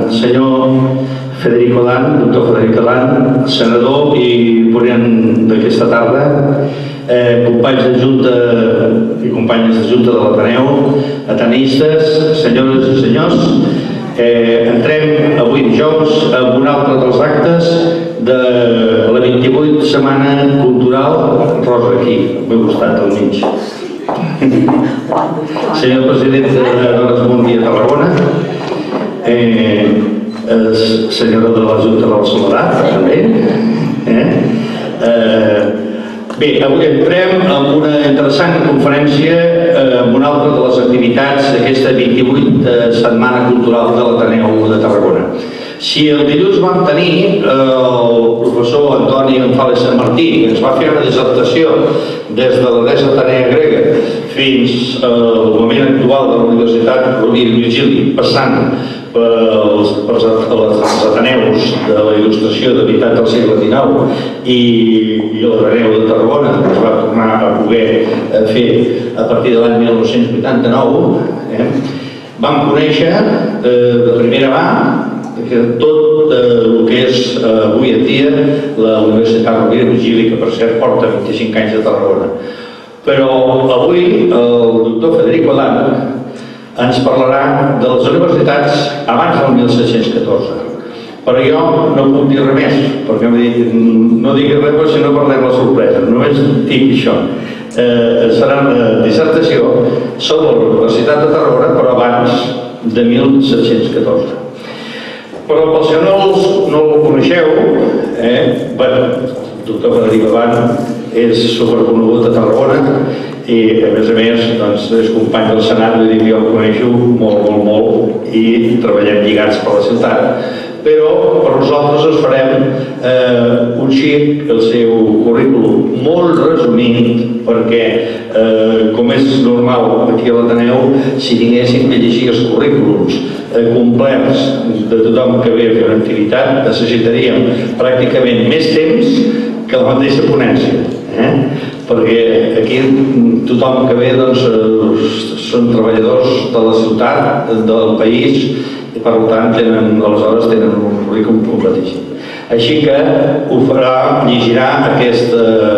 senyor Federico Dan, doctor Federico Dan, senador i ponent d'aquesta tarda, companys de Junta i companyes de Junta de l'Ateneu, ateneistes, senyores i senyors, entrem avui dijous en un altre dels actes de la 28 Setmana Cultural Rosa aquí, al meu costat, al mig. Senyor president de Dones Mundi a Tarragona, senyora de la Junta del Soledat, també. Bé, avui entrem en una interessant conferència amb una altra de les activitats d'aquesta 28 Setmana Cultural de l'Ateneu de Tarragona. Si el dilluns vam tenir el professor Antoni González Sant Martí, que ens va fer una dissertació des de la Deessa Atenea grega fins al moment actual de la Universitat Rovira i Virgili, passant pels Ateneus de la Il·lustració d'Habitat del segle XIX i l'Ateneu de Tarragona, que es va tornar a poder fer a partir de l'any 1989, vam conèixer de primera mà que tot el que és avui en dia la Universitat Rovira i Virgili, que per cert porta 25 anys a Tarragona. Però avui el doctor Federico Dan ens parlarà de les universitats abans del 1714. Però jo no puc dir res més, perquè no digui res perquè si no perdem la sorpresa. Només dic això. Serà una dissertació sobre la Universitat de Tarragona, però abans de 1714. Però pels que no el coneixeu, el doctor Federico Dan és superconegut a Tarragona i a més és company del Senat, vull dir que jo el coneixo molt i treballem lligats per la ciutat, però per nosaltres us farem un xic el seu currículum molt resumit, perquè com és normal aquí a l'Ateneu, si tinguéssim que llegir els currículums complets de tothom que ve a fer una activitat, necessitaríem pràcticament més temps que la mateixa ponència, perquè aquí tothom que ve són treballadors de la ciutat, del país, i per tant aleshores tenen un currículum completíssim. Així que ho farà, llegirà aquest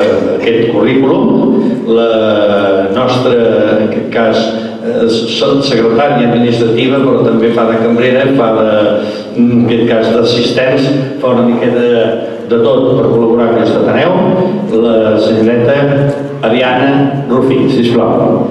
currículum la nostra, en aquest cas, secretària administrativa, però també fa de cambrera, fa en aquest cas d'assistents, fa una miqueta de tot per col·laborar amb aquest Ateneu, la senyoreta Ariana Rufí, sisplau.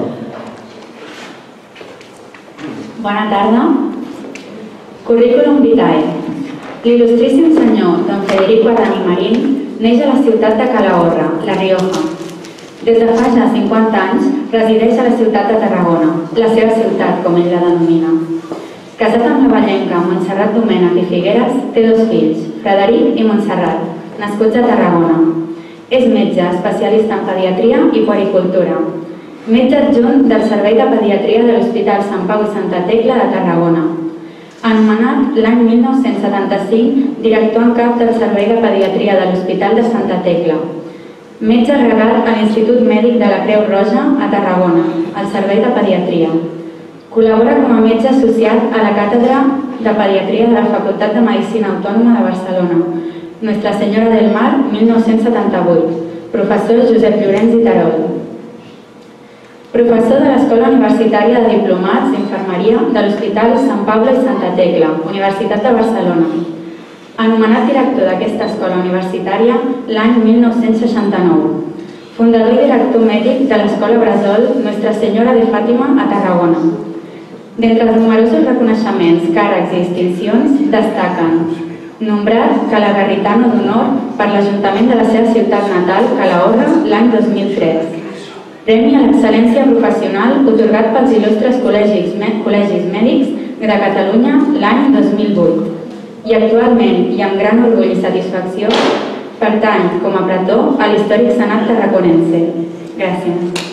Bona tarda. Currículum vitae. L'il·lustríssim senyor don Federico Dan i Marín neix a la ciutat de Calahorra, La Rioja. Des de fa ja 50 anys resideix a la ciutat de Tarragona, la seva ciutat, com ell la denomina. Casat amb la vallenca Montserrat Domènech i Figueres, té 2 fills, Frederic i Montserrat, nascuts a Tarragona. És metge, especialista en pediatria i puericultura. Metge adjunt del Servei de Pediatria de l'Hospital Sant Pau i Santa Tecla de Tarragona. Anomenat l'any 1975 director en cap del Servei de Pediatria de l'Hospital de Santa Tecla. Metge regat a l'Institut Mèdic de la Creu Roja a Tarragona, al Servei de Pediatria. Col·labora com a metge associat a la Càtedra de Pediatria de la Facultat de Medicina Autònoma de Barcelona, Nuestra Senyora del Mar, 1978, professor Josep Llorenç i Terol. Professor de l'Escola Universitària de Diplomats d'Infermeria de l'Hospital Sant Pablo i Santa Tecla, Universitat de Barcelona. Anomenat director d'aquesta escola universitària l'any 1969. Fundador i director mèdic de l'Escola Bressol Nuestra Senyora de Fàtima a Tarragona. D'entre els numerosos reconeixements, càrrecs i distincions destaquen nombrat Calagarritano d'Honor per l'Ajuntament de la seva ciutat natal, Calahorra, l'any 2003. Premi a l'excel·lència professional otorgat pels il·lustres col·legis mèdics de Catalunya l'any 2008. I actualment, i amb gran orgull i satisfacció, pertany com a pretor a l'històric Senat tarraconense. Gràcies.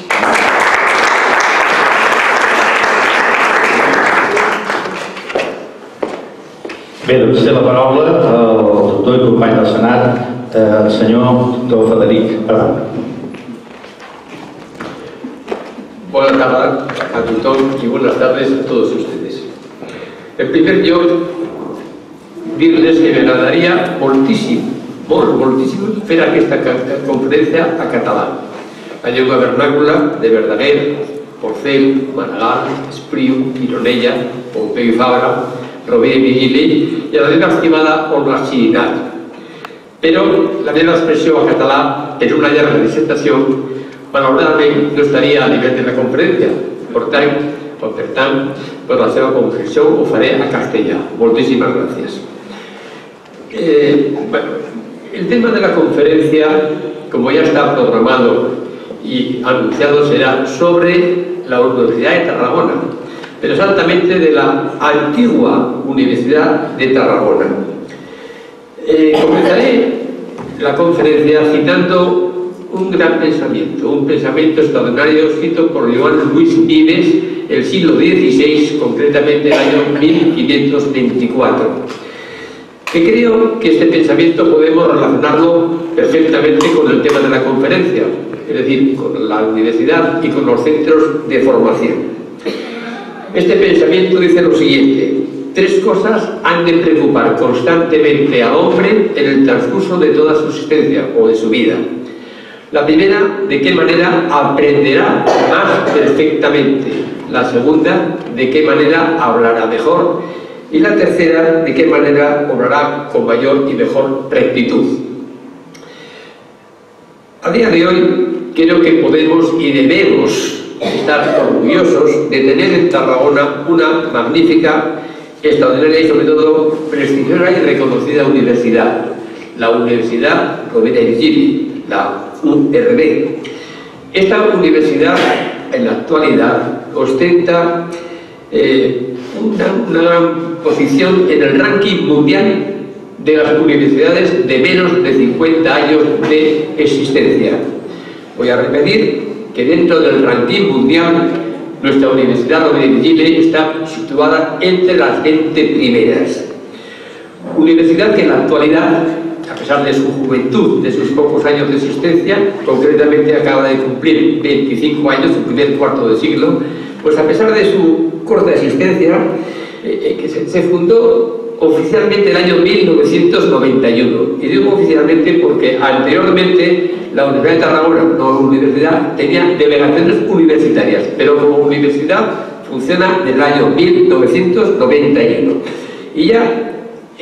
Bé, doncs té la paraula el doctor i company del Senat, el senyor doctor Federic Dan. Buenas tardes a todos y buenas tardes a todos ustedes. En primer dir-les que m'agradaria moltíssim, moltíssim, fer aquesta conferència a català. La llengua vernàcula de Verdaguer, Porcel, Maragall, Espriu, Gironella, Pompeu i Fabra, Rovira i Virgili i la meva estimada Olga Chirinat. Però la meva expressió a català per una llarga dissertació malauradament no estaria a nivell de la conferència. Per tant, la seva confessió ho faré a castellà. Moltíssimas gracias. El tema de la conferencia, como ya está programado y anunciado, será sobre la Universidad de Tarragona, pero exactamente de la antigua Universidad de Tarragona. Comenzaré la conferencia citando un gran pensamiento, un pensamiento extraordinario escrito por Joan Luis Vives el siglo XVI, concretamente el año 1524. Que creo que este pensamiento podemos relacionarlo perfectamente con el tema de la conferencia, es decir, con la universidad y con los centros de formación. Este pensamiento dice lo siguiente: tres cosas han de preocupar constantemente al hombre en el transcurso de toda su existencia o de su vida. La primera, de qué manera aprenderá más perfectamente. La segunda, de qué manera hablará mejor. Y la tercera, de qué manera obrará con mayor y mejor rectitud. A día de hoy, creo que podemos y debemos estar orgullosos de tener en Tarragona una magnífica, extraordinaria y sobre todo prestigiosa y reconocida universidad, la Universidad Rovira i Virgili, la URV. Esta universidad en la actualidad ostenta una gran posición en el ranking mundial de las universidades de menos de 50 años de existencia. Voy a repetir que dentro del ranking mundial nuestra Universidad Rovira i Virgili está situada entre las 20 primeras. Universidad que en la actualidad, a pesar de su juventud, de sus pocos años de existencia, concretamente acaba de cumplir 25 años, su primer cuarto de siglo, pues a pesar de su corta existencia, que se fundó oficialmente el año 1991. Y digo oficialmente porque anteriormente la Universidad de Tarragona, no universidad, tenía delegaciones universitarias, pero como universidad funciona desde el año 1991. Y ya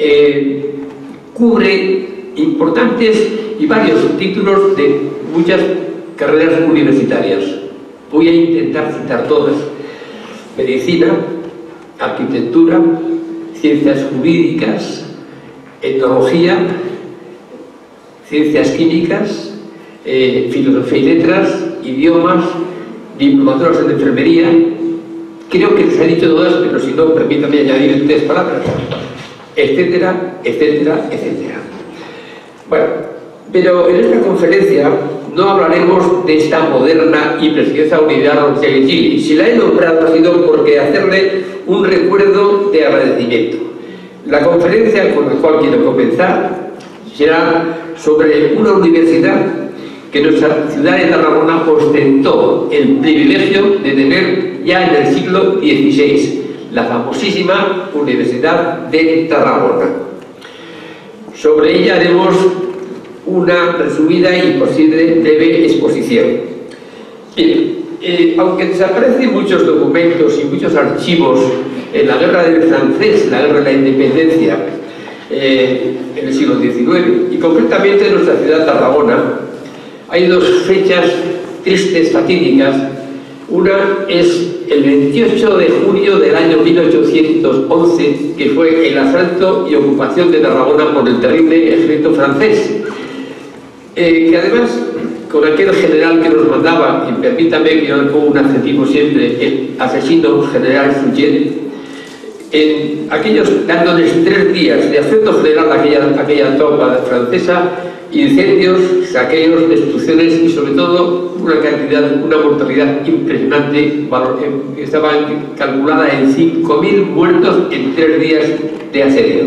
cubre importantes y varios títulos de muchas carreras universitarias. Voy a intentar citar todas: medicina, arquitectura, ciencias jurídicas, etnología, ciencias químicas, filosofía y letras, idiomas, diplomaturas en enfermería. Creo que les he dicho todas, pero si no, permítanme añadir 3 palabras, etcétera, etcétera, etcétera. Bueno, pero en esta conferencia no hablaremos de esta moderna y prestigiosa Universidad Rovira i Virgili. Si la he nombrado ha sido porque hacerle un recuerdo de agradecimiento. La conferencia con la cual quiero comenzar será sobre una universidad que nuestra ciudad de Tarragona ostentó el privilegio de tener ya en el siglo XVI, la famosísima Universidad de Tarragona. Sobre ella haremos una resumida y posible breve exposición. Bien, aunque desaparecen muchos documentos y muchos archivos en la guerra del francés, la guerra de la independencia, en el siglo XIX, y concretamente en nuestra ciudad Tarragona, hay 2 fechas tristes, fatídicas. Una es el 28 de junio del año 1811, que fue el asalto y ocupación de Tarragona por el terrible ejército francés, que además, con aquel general que nos mandaba, y permítame que yo le pongo un adjetivo siempre, el asesino general Fouché, en aquellos, dándoles 3 días de asalto general a aquella tropa francesa, incendios, saqueos, destrucciones y sobre todo una mortalidad impresionante, que estaba calculada en 5.000 muertos en 3 días de asedio.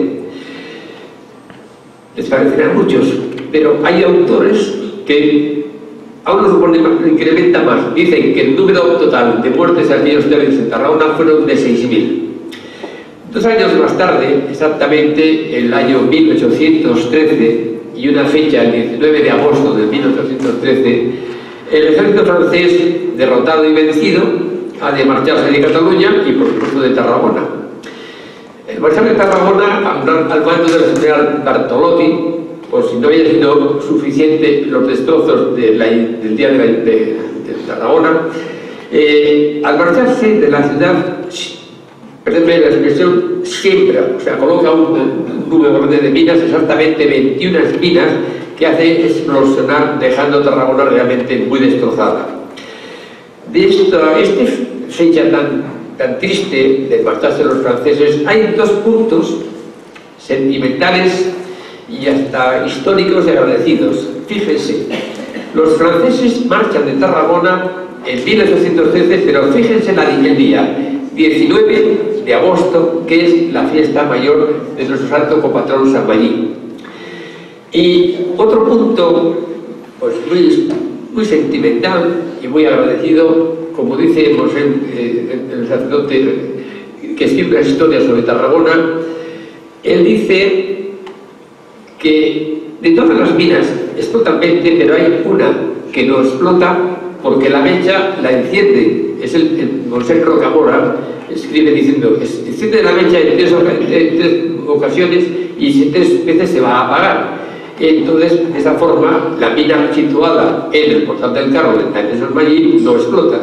Les parecerán muchos, pero hay autores que aún lo incrementa más. Dicen que el número total de muertes en aquellos días en Tarragona fueron de 6.000. 2 años más tarde, exactamente el año 1813, y una fecha, el 19 de agosto de 1813, el ejército francés, derrotado y vencido, ha de marcharse de Cataluña y por supuesto de Tarragona. El marchar de Tarragona al mando del general Bartolotti, por si no había sido suficiente los destrozos del día de Tarragona, al marcharse de la ciudad, perdónme la expresión, siembra, o sea, coloca un número de minas, exactamente 21 minas, que hace explosionar, dejando Tarragona realmente muy destrozada. De esta fecha tan triste de marcharse los franceses, hay 2 puntos sentimentales y hasta históricos y agradecidos. Fíjense, los franceses marchan de Tarragona en 1813, pero fíjense el día 19 de agosto, que es la fiesta mayor de nuestro santo copatrón San Mallí. Y otro punto pues muy sentimental y muy agradecido, como dice el sacerdote que escribe las historias sobre Tarragona, él dice que de todas las minas explotan 20, pero hay una que no explota porque la mecha la enciende. Es el Monser Rocamora, escribe diciendo que enciende la mecha en 3 ocasiones y 3 veces se va a apagar. Entonces, de esa forma, la mina situada en el portal del carro de San Mallí no explota.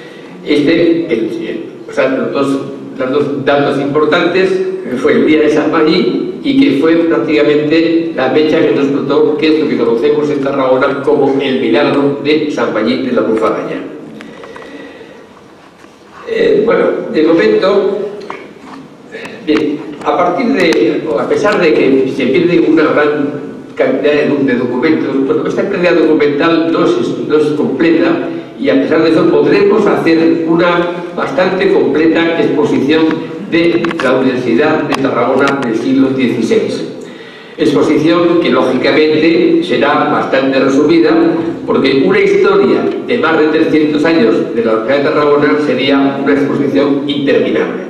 O sea, los dos datos importantes fue el día de San Mallí y que fue prácticamente la mecha que no explotó, que es lo que conocemos en Tarragona como el milagro de San Mallí de la Bufagaña. Bueno, de momento, bien, a pesar de que se pierde una gran cantidad de documentos, bueno, esta pérdida documental no es completa, y a pesar de eso podremos hacer una bastante completa exposición de la Universidad de Tarragona del siglo XVI. Exposición que lógicamente será bastante resumida, porque una historia de más de 300 años de la Universidad de Tarragona sería una exposición interminable.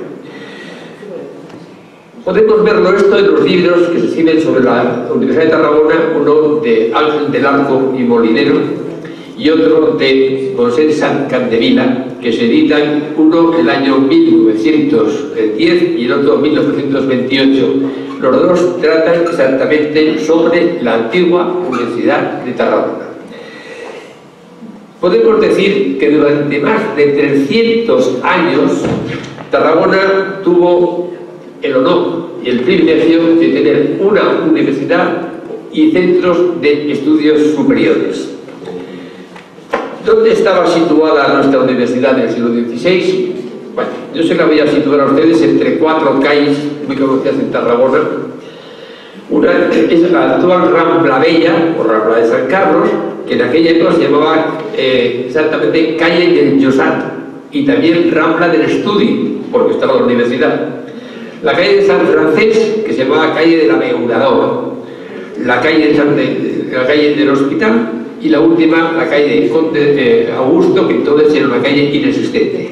Podemos verlo esto en los libros que se escriben sobre la Universidad de Tarragona, uno de Ángel del Arco y Molinero y otro de José San Candevila, que se editan, uno el año 1910 y el otro 1928. Los dos tratan exactamente sobre la antigua Universidad de Tarragona. Podemos decir que durante más de 300 años Tarragona tuvo el honor y el privilegio de tener una universidad y centros de estudios superiores. ¿Dónde estaba situada nuestra universidad en el siglo XVI? Bueno, yo se la voy a situar a ustedes entre 4 calles muy conocidas en Tarragona. Una es la actual Rambla Bella, o Rambla de San Carlos, que en aquella época se llamaba exactamente Calle del Llosat, y también Rambla del Estudi, porque estaba la universidad. La calle de San Francés, que se llamaba Calle del Abeurador, la calle del Hospital, y la última, la calle de Conde Augusto, que entonces era una calle inexistente.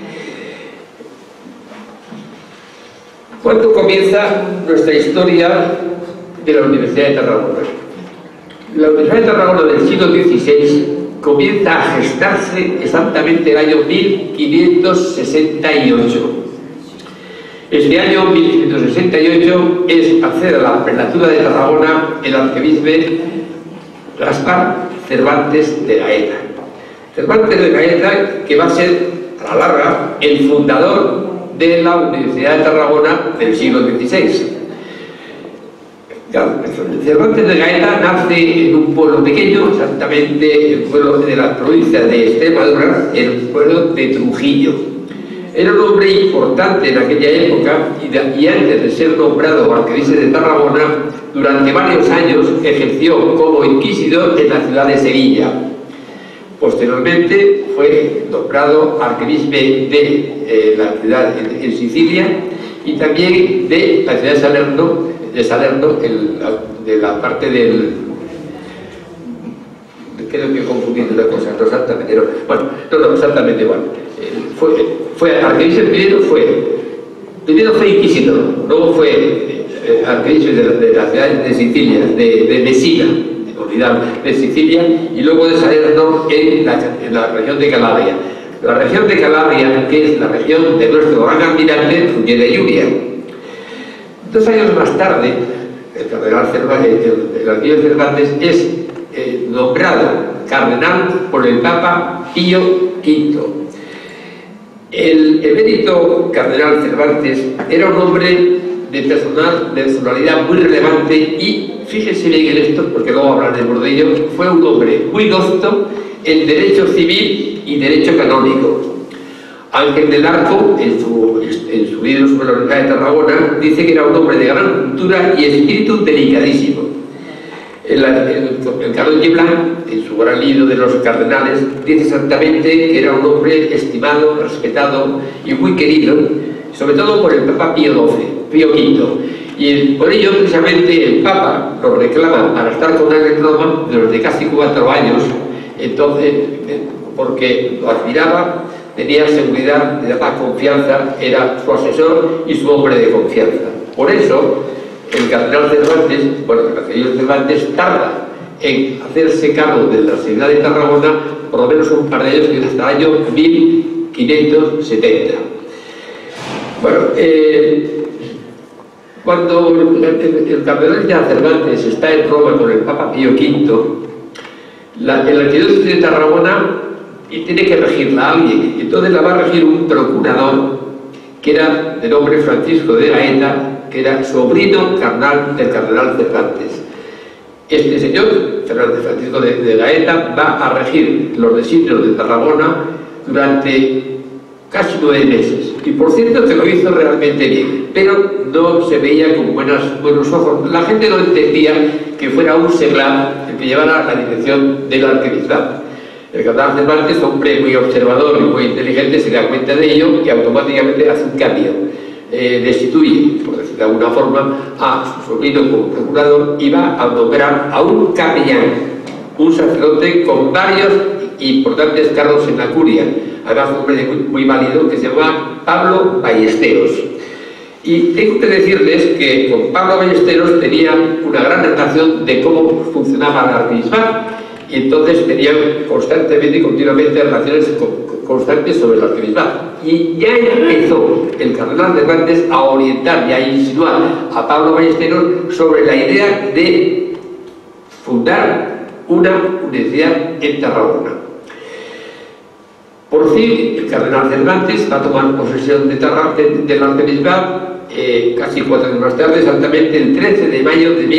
¿Cuándo comienza nuestra historia de la Universidad de Tarragona? La Universidad de Tarragona del siglo XVI comienza a gestarse exactamente el año 1568. Este año 1568 es acceder a la prelatura de Tarragona el arcebisbe Gaspar Cervantes de Gaeta. Cervantes de Gaeta, que va a ser a la larga el fundador de la Universidad de Tarragona del siglo XVI. Cervantes de Gaeta nace en un pueblo pequeño, exactamente el pueblo de la provincia de Extremadura, en el pueblo de Trujillo. Era un hombre importante en aquella época y antes de ser nombrado arquebisbe de Tarragona, durante varios años ejerció como inquisidor en la ciudad de Sevilla. Posteriormente fue nombrado arquebisbe de la ciudad en Sicilia y también de la ciudad de Salerno, de la parte del... Creo que he confundido una cosa, no exactamente, no. Bueno, no exactamente igual. Fue arquebisbe primero, fue primero fue inquisidor, luego fue arquidiócesis de la ciudad de Sicilia, de Messina, de Sicilia, y luego de Salerno en la región de Calabria. La región de Calabria, que es la región de nuestro gran almirante Funes de Lluvia. 2 años más tarde, el cardenal Cervantes, el arquidiócesis Cervantes, es nombrado cardenal por el Papa Pío V. El emérito cardenal Cervantes era un hombre de personalidad muy relevante y, fíjense bien en esto, porque luego hablaremos de ello, fue un hombre muy docto en derecho civil y derecho canónico. Ángel del Arco, en su libro sobre la Universidad de Tarragona, dice que era un hombre de gran cultura y espíritu delicadísimo. El Carlos Giblan, en su gran libro de los cardenales, dice exactamente que era un hombre estimado, respetado y muy querido, sobre todo por el Papa Pío V. Y por ello, precisamente, el Papa lo reclama para estar con él en Roma desde casi 4 años, entonces, porque lo admiraba, tenía seguridad, le daba confianza, era su asesor y su hombre de confianza. Por eso, el cardenal Cervantes, bueno, el arquidiócesis Cervantes tarda en hacerse cargo de la ciudad de Tarragona por lo menos un par de años, que es hasta el año 1570. Bueno, cuando el cardenal ya Cervantes está en Roma con el Papa Pío V, el arquidiócesis de Tarragona tiene que regirla a alguien, entonces la va a regir un procurador que era de nombre Francisco de Gaeta, que era sobrino carnal del cardenal Cervantes. Este señor, Francisco de Gaeta, va a regir los designios de Tarragona durante casi 9 meses. Y por cierto que lo hizo realmente bien, pero no se veía con buenos ojos. La gente no entendía que fuera un seglar el que llevara la dirección del arquidiocesado. El cardenal Cervantes, hombre muy observador y muy inteligente, se da cuenta de ello y automáticamente hace un cambio. Destituye, por decirlo de alguna forma, a su sobrino como procurador y va a nombrar a un capellán, un sacerdote con varios importantes cargos en la curia, además un hombre muy válido que se llama Pablo Ballesteros. Y tengo que decirles que con Pablo Ballesteros tenía una gran relación de cómo funcionaba la arquidiocesado, y entonces tenían constantemente y continuamente relaciones constantes sobre el arquidiocesado. Y ya empezó el cardenal Cervantes a orientar y a insinuar a Pablo Ballesteros sobre la idea de fundar una universidad en Tarragona. Por fin, el cardenal Cervantes va a tomar posesión del arquidiocesado casi 4 años más tarde, exactamente el 13 de mayo de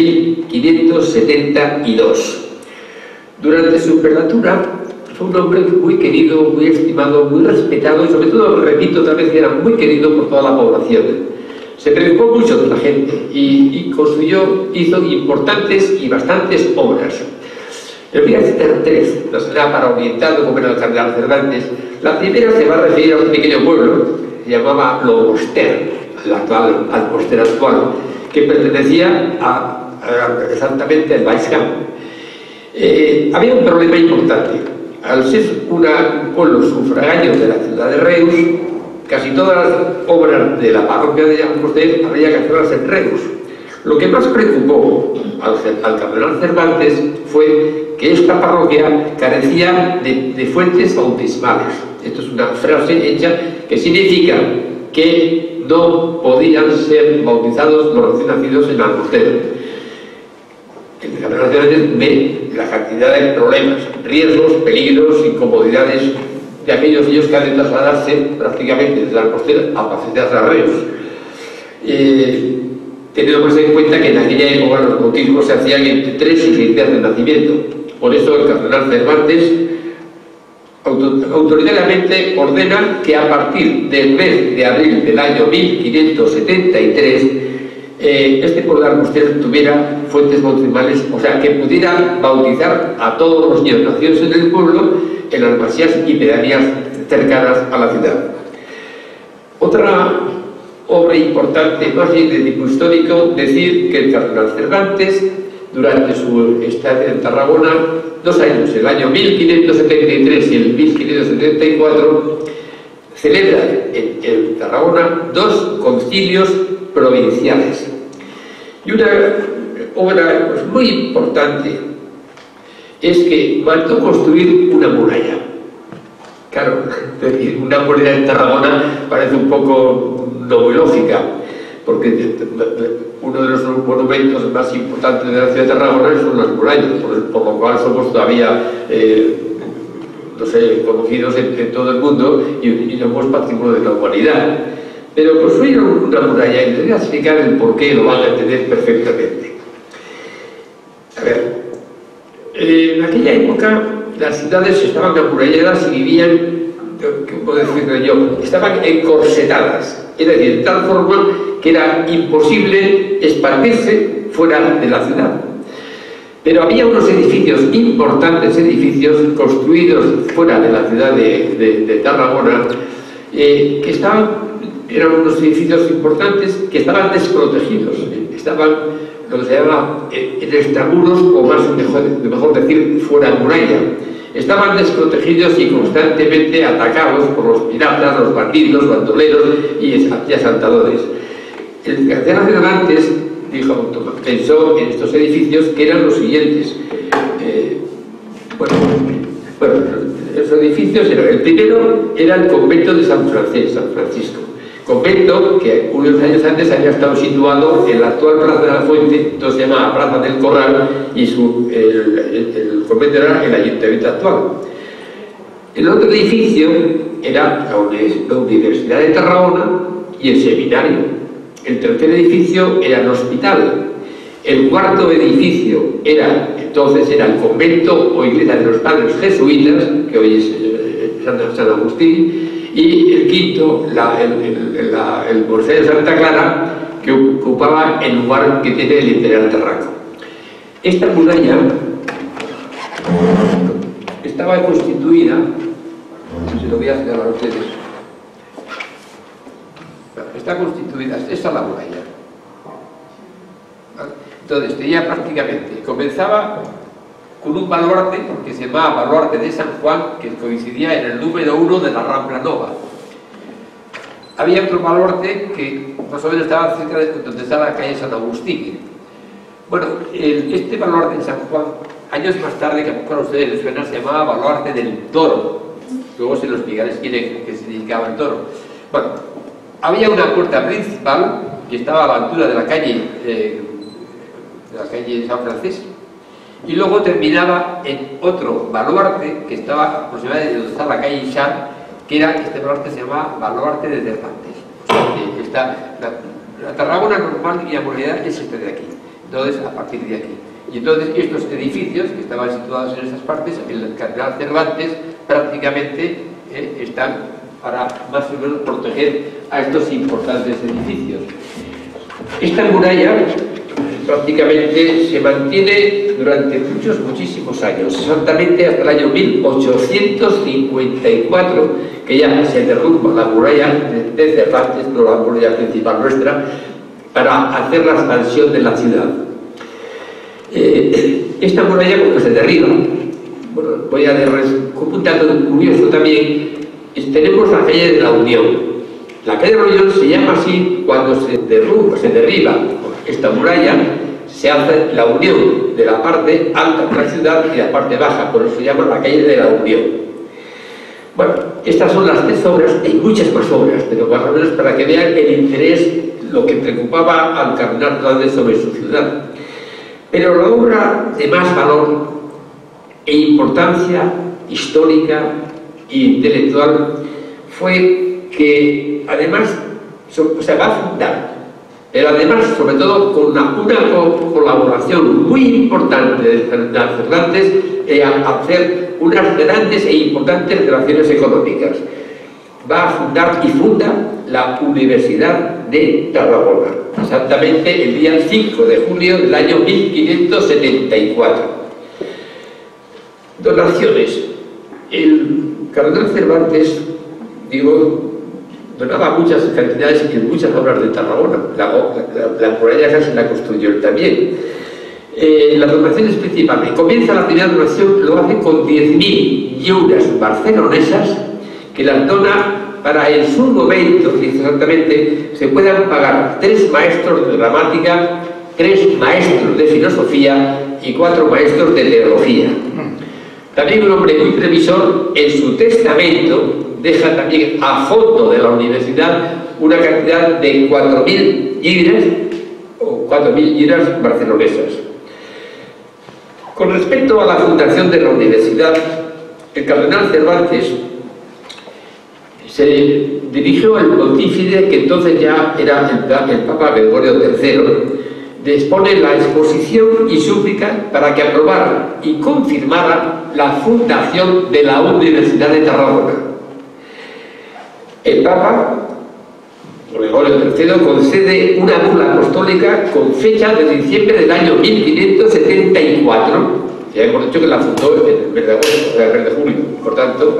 1572. Durante su prelatura fue un hombre muy querido, muy estimado, muy respetado y sobre todo, repito otra vez, era muy querido por toda la población. Se preocupó mucho de la gente y hizo importantes y bastantes obras. Les voy a citar 3, las será para orientarlo como era el cardenal Cervantes. La primera se va a referir a un pequeño pueblo que se llamaba Lomoster, al Moster actual, que pertenecía exactamente al Baix-Camp. Había un problema importante. Al ser un pueblo sufragáneo de la ciudad de Reus, casi todas las obras de la parroquia de Almoster habría que hacerlas en Reus. Lo que más preocupó al cardenal Cervantes fue que esta parroquia carecía de fuentes bautismales. Esto es una frase hecha que significa que no podían ser bautizados los recién nacidos en Almoster. El cardenal Cervantes ve la cantidad de problemas, riesgos, peligros, incomodidades de aquellos niños que han de trasladarse prácticamente desde Almoster a Pacetas de Reus. Teniendo más en cuenta que en aquella época los bautismos se hacían entre 3 y 6 días de nacimiento. Por eso el cardenal Cervantes autoritariamente ordena que a partir del mes de abril del año 1573 este pueblo de Almoster tuviera fuentes bautismales, o sea, que pudiera bautizar a todos los niños nacidos en el pueblo en las masías y pedanías cercanas a la ciudad. Otra obra importante, más bien de tipo histórico, decir que el cardenal Cervantes, durante su estancia en Tarragona, 2 años, el año 1573 y el 1574, celebra en Tarragona 2 concilios provinciales. Y una obra pues, muy importante es que mandó construir una muralla. Claro, una muralla en Tarragona parece un poco no muy lógica, porque uno de los monumentos más importantes de la ciudad de Tarragona son las murallas, por lo cual somos todavía no sé, conocidos en todo el mundo y somos patrimonio de la humanidad. Pero construyeron una muralla y les voy a explicar el por qué, lo van a entender perfectamente. A ver, en aquella época las ciudades estaban amuralladas y vivían, ¿qué puedo decirlo yo? Estaban encorsetadas, es decir, de tal forma que era imposible expandirse fuera de la ciudad. Pero había unos edificios, importantes edificios, construidos fuera de la ciudad de Tarragona, que eran unos edificios importantes que estaban desprotegidos, estaban lo que se llama en extramuros, o mejor decir, fuera de muralla. Estaban desprotegidos y constantemente atacados por los piratas, los bandidos, bandoleros y asaltadores. El cardenal Cervantes pensó en estos edificios que eran los siguientes. Bueno, los edificios eran, el primero era el convento de San Francisco, convento que unos años antes había estado situado en la actual Plaza de la Fuente, entonces se llamaba Plaza del Corral, y el convento era el ayuntamiento actual. El otro edificio era la Universidad de Tarragona y el seminario. El tercer edificio era el hospital. El cuarto edificio era el convento o iglesia de los padres jesuitas, que hoy es San Agustín, y el quinto, el monasterio de Santa Clara, que ocupaba el lugar que tiene el interior terraco. Esta muralla estaba constituida, se lo voy a señalar a ustedes, está constituida, esta es la muralla. Entonces tenía prácticamente, comenzaba con un baluarte que se llamaba Baluarte de San Juan, que coincidía en el número 1 de la Rambla Nova. Había otro baluarte que más o menos estaba cerca de donde está la calle San Agustín. Bueno, este baluarte de San Juan, años más tarde, que a poco a ustedes les suena, se llamaba Baluarte del Toro. Luego se los explicaré quién es que se dedicaba al toro. Bueno, había una puerta principal que estaba a la altura de la calle San Francisco, y luego terminaba en otro baluarte que estaba aproximadamente donde está la calle Ishar, que era este baluarte que se llamaba Baluarte de Cervantes. O sea, la Tarragona normal y amurallada es este de aquí. Entonces, a partir de aquí. Y entonces estos edificios que estaban situados en estas partes, el cardenal Cervantes prácticamente están para más o menos proteger a estos importantes edificios. Esta muralla prácticamente se mantiene durante muchísimos años, exactamente hasta el año 1854, que ya se derrumba la muralla de Cervantes, no la muralla principal nuestra, para hacer la expansión de la ciudad. Esta muralla, cuando se derriba, bueno, voy a darles un dato curioso también, tenemos la calle de la Unión. La calle de la Unión se llama así cuando se derriba esta muralla, se hace la unión de la parte alta de la ciudad y la parte baja, por eso se llama la calle de la Unión. Bueno, estas son las 3 obras, hay muchas más obras, pero más o menos para que vean el interés, lo que preocupaba al cardenal Cervantes sobre su ciudad. Pero la obra de más valor e importancia histórica e intelectual fue que además se va a fundar, pero además sobre todo con una colaboración muy importante de Cervantes a hacer unas grandes e importantes relaciones económicas. Va a fundar y funda la Universidad de Tarragona, exactamente el día 5 de junio del año 1574. Donaciones. El cardenal Cervantes, donaba muchas cantidades y muchas obras de Tarragona. La muralla casi la construyó él también. Las donaciones principales. Comienza la primera donación, lo hace con 10.000 lliures barcelonesas, que las dona para en su momento, dice exactamente, se puedan pagar 3 maestros de gramática, 3 maestros de filosofía y 4 maestros de teología. También un hombre muy previsor, en su testamento deja también a fondo de la universidad una cantidad de 4.000 libras o 4.000 libras barcelonesas. Con respecto a la fundación de la universidad, el cardenal Cervantes se dirigió al pontífice, que entonces ya era el Papa Gregorio III, dispone la exposición y súplica para que aprobara y confirmara la fundación de la Universidad de Tarragona. El Papa Gregorio III concede una bula apostólica con fecha de diciembre del año 1574. Ya hemos dicho que la fundó en el mes de agosto, o sea, el mes de julio. Por tanto,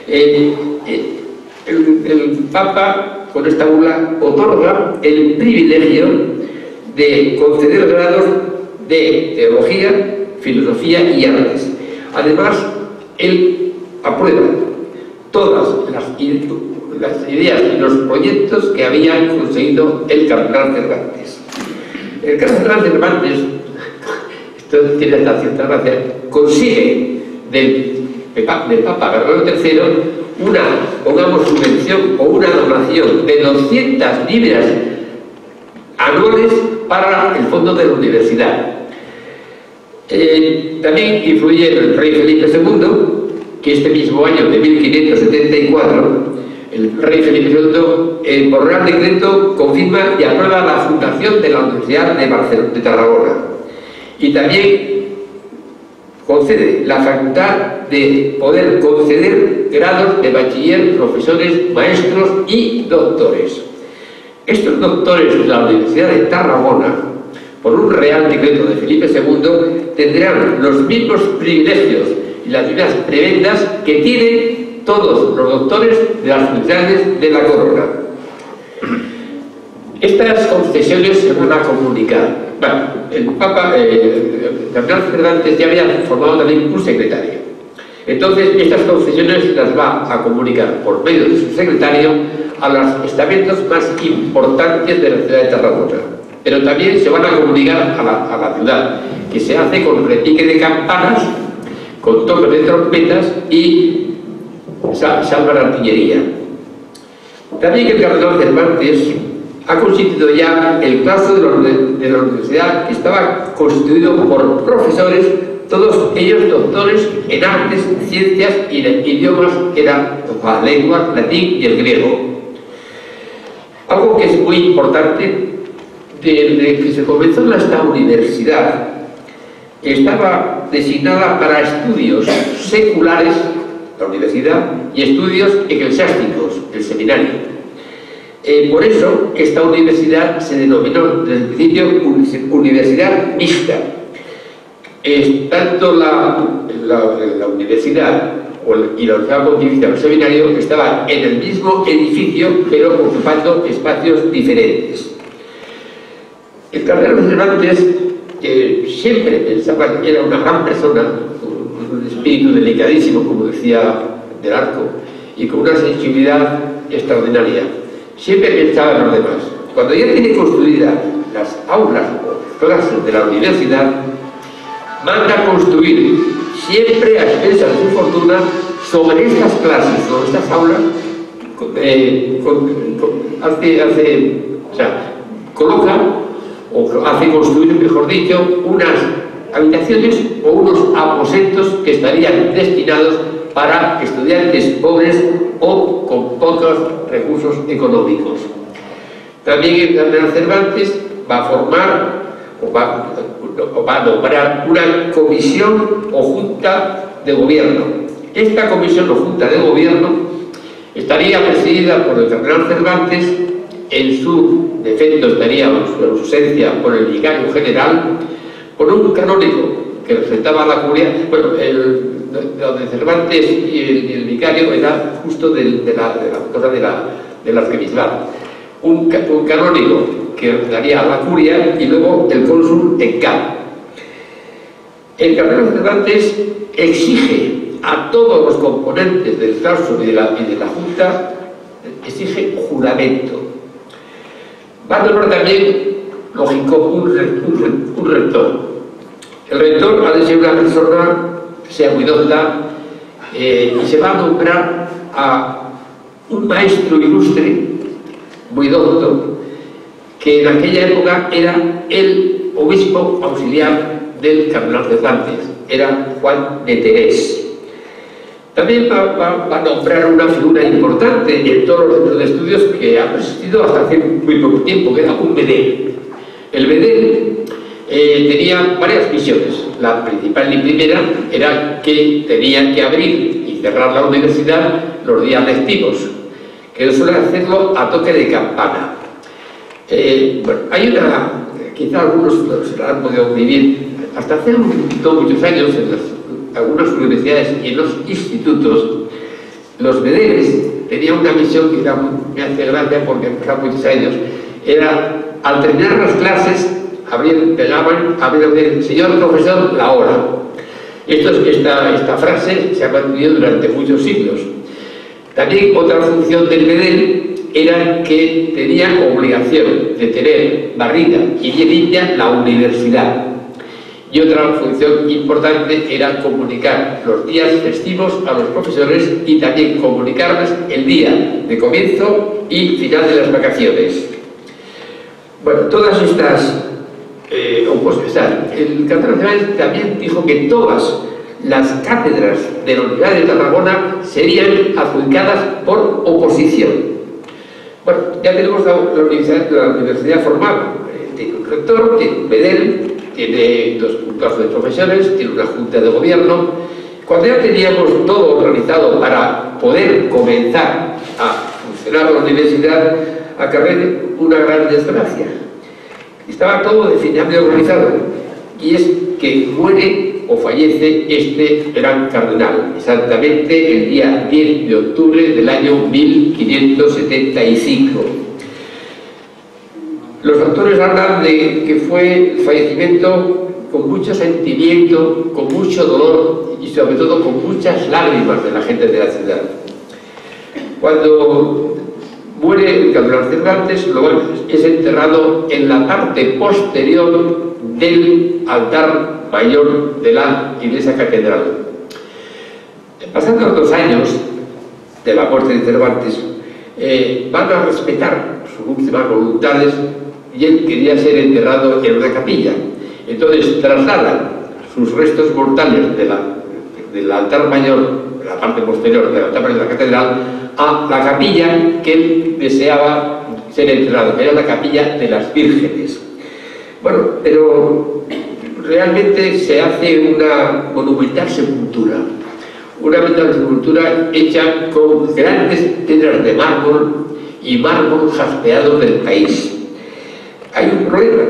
el Papa, con esta bula, otorga el privilegio de conceder grados de teología, filosofía y artes. Además, él aprueba todas las ideas y los proyectos que habían conseguido el cardenal Cervantes. El cardenal Cervantes, esto tiene hasta cierta gracia, consigue del Papa Gregorio III una, pongamos, subvención o una donación de 200 libras anuales para el fondo de la universidad. También influye el rey Felipe II, que este mismo año de 1574, el rey Felipe II, por Real Decreto, confirma y aprueba la fundación de la Universidad de Tarragona. Y también concede la facultad de poder conceder grados de bachiller, profesores, maestros y doctores. Estos doctores de la Universidad de Tarragona, por un Real Decreto de Felipe II, tendrán los mismos privilegios y las mismas prebendas que tienen todos los doctores de las universidades de la corona. Estas concesiones se van a comunicar. Bueno, el Papa, cardenal Cervantes, ya había formado también un secretario. Entonces, estas concesiones las va a comunicar por medio de su secretario a los estamentos más importantes de la ciudad de Tarragona. Pero también se van a comunicar a la ciudad, que se hace con repique de campanas, con toques de trompetas y salva la artillería. También el cardenal Cervantes ha constituido ya el claustro de la universidad, que estaba constituido por profesores, todos ellos doctores en artes, ciencias y en idiomas, que eran la lengua, latín y el griego. Algo que es muy importante, desde que se comenzó esta universidad, estaba designada para estudios seculares, la universidad, y estudios eclesiásticos, el seminario. Por eso, esta universidad se denominó desde el principio universidad mixta. Tanto la universidad y la Universidad Pontificia del Seminario estaban en el mismo edificio, pero ocupando espacios diferentes. El cardenal Cervantes, que siempre pensaba que era una gran persona, con un espíritu delicadísimo, como decía Del Arco, y con una sensibilidad extraordinaria, siempre pensaba en los demás. Cuando ya tiene construidas las aulas o clases de la universidad, manda construir, siempre a expensas de su fortuna, sobre estas clases, sobre estas aulas, coloca o hace construir, mejor dicho, unas habitaciones o unos aposentos que estarían destinados para estudiantes pobres o con pocos recursos económicos. También el cardenal Cervantes va a formar o va a nombrar una comisión o junta de gobierno. Esta comisión o junta de gobierno estaría presidida por el cardenal Cervantes, en su defecto estaría, en su ausencia, por el vicario general, por un canónigo que representaba a la curia. Bueno, de Cervantes y el vicario era justo del arquebisbado. Un canónigo que daría a la curia y luego el cónsul en Cádiz. El cardenal Cervantes exige a todos los componentes del claustro y de la junta exige juramento. Va a nombrar también, lógico, un rector. El rector ha de ser una persona que sea muy docta y se va a nombrar a un maestro ilustre, muy docto, que en aquella época era el obispo auxiliar del cardenal Cervantes, era Juan de Terés. También va a nombrar una figura importante en todos los centros de estudios que ha existido hasta hace muy poco tiempo, que era un bedel. El bedel tenía varias misiones. La principal y primera era que tenía que abrir y cerrar la universidad los días lectivos, que suele hacerlo a toque de campana. Bueno, hay una, quizá algunos se la han podido vivir, hasta hace no muchos años en algunas universidades y en los institutos, los bedeles tenían una misión que era me hace gracia porque pasaban muchos años, era al terminar las clases, pegaban, abrían, señor profesor, la hora. Esta frase se ha mantenido durante muchos siglos. También otra función del bedel era que tenía obligación de tener barrida y bien limpia la universidad. Y otra función importante era comunicar los días festivos a los profesores y también comunicarles el día de comienzo y final de las vacaciones. Bueno, todas estas el cardenal Cervantes también dijo que todas las cátedras de la Universidad de Tarragona serían adjudicadas por oposición. Bueno, ya tenemos la universidad formada. Tiene un rector, tiene un bedel, tiene 2 puntos de profesores, tiene una junta de gobierno. Cuando ya teníamos todo organizado para poder comenzar a funcionar la universidad, acabé una gran desgracia. Estaba todo definitivamente organizado, y es que muere o fallece este gran cardenal, exactamente el día 10 de octubre del año 1575. Los autores hablan de que fue el fallecimiento con mucho sentimiento, con mucho dolor y sobre todo con muchas lágrimas de la gente de la ciudad. Cuando muere el cardenal Cervantes, es enterrado en la parte posterior del altar mayor de la iglesia catedral. Pasando los 2 años de la muerte de Cervantes, van a respetar sus últimas voluntades y él quería ser enterrado en una capilla. Entonces trasladan sus restos mortales del altar mayor, de la parte posterior del altar mayor de la catedral, a la capilla que él deseaba ser enterrado, que era la capilla de las vírgenes. Bueno, pero realmente se hace una monumental sepultura. Una monumental sepultura hecha con grandes piedras de mármol y mármol jaspeado del país. Hay un problema.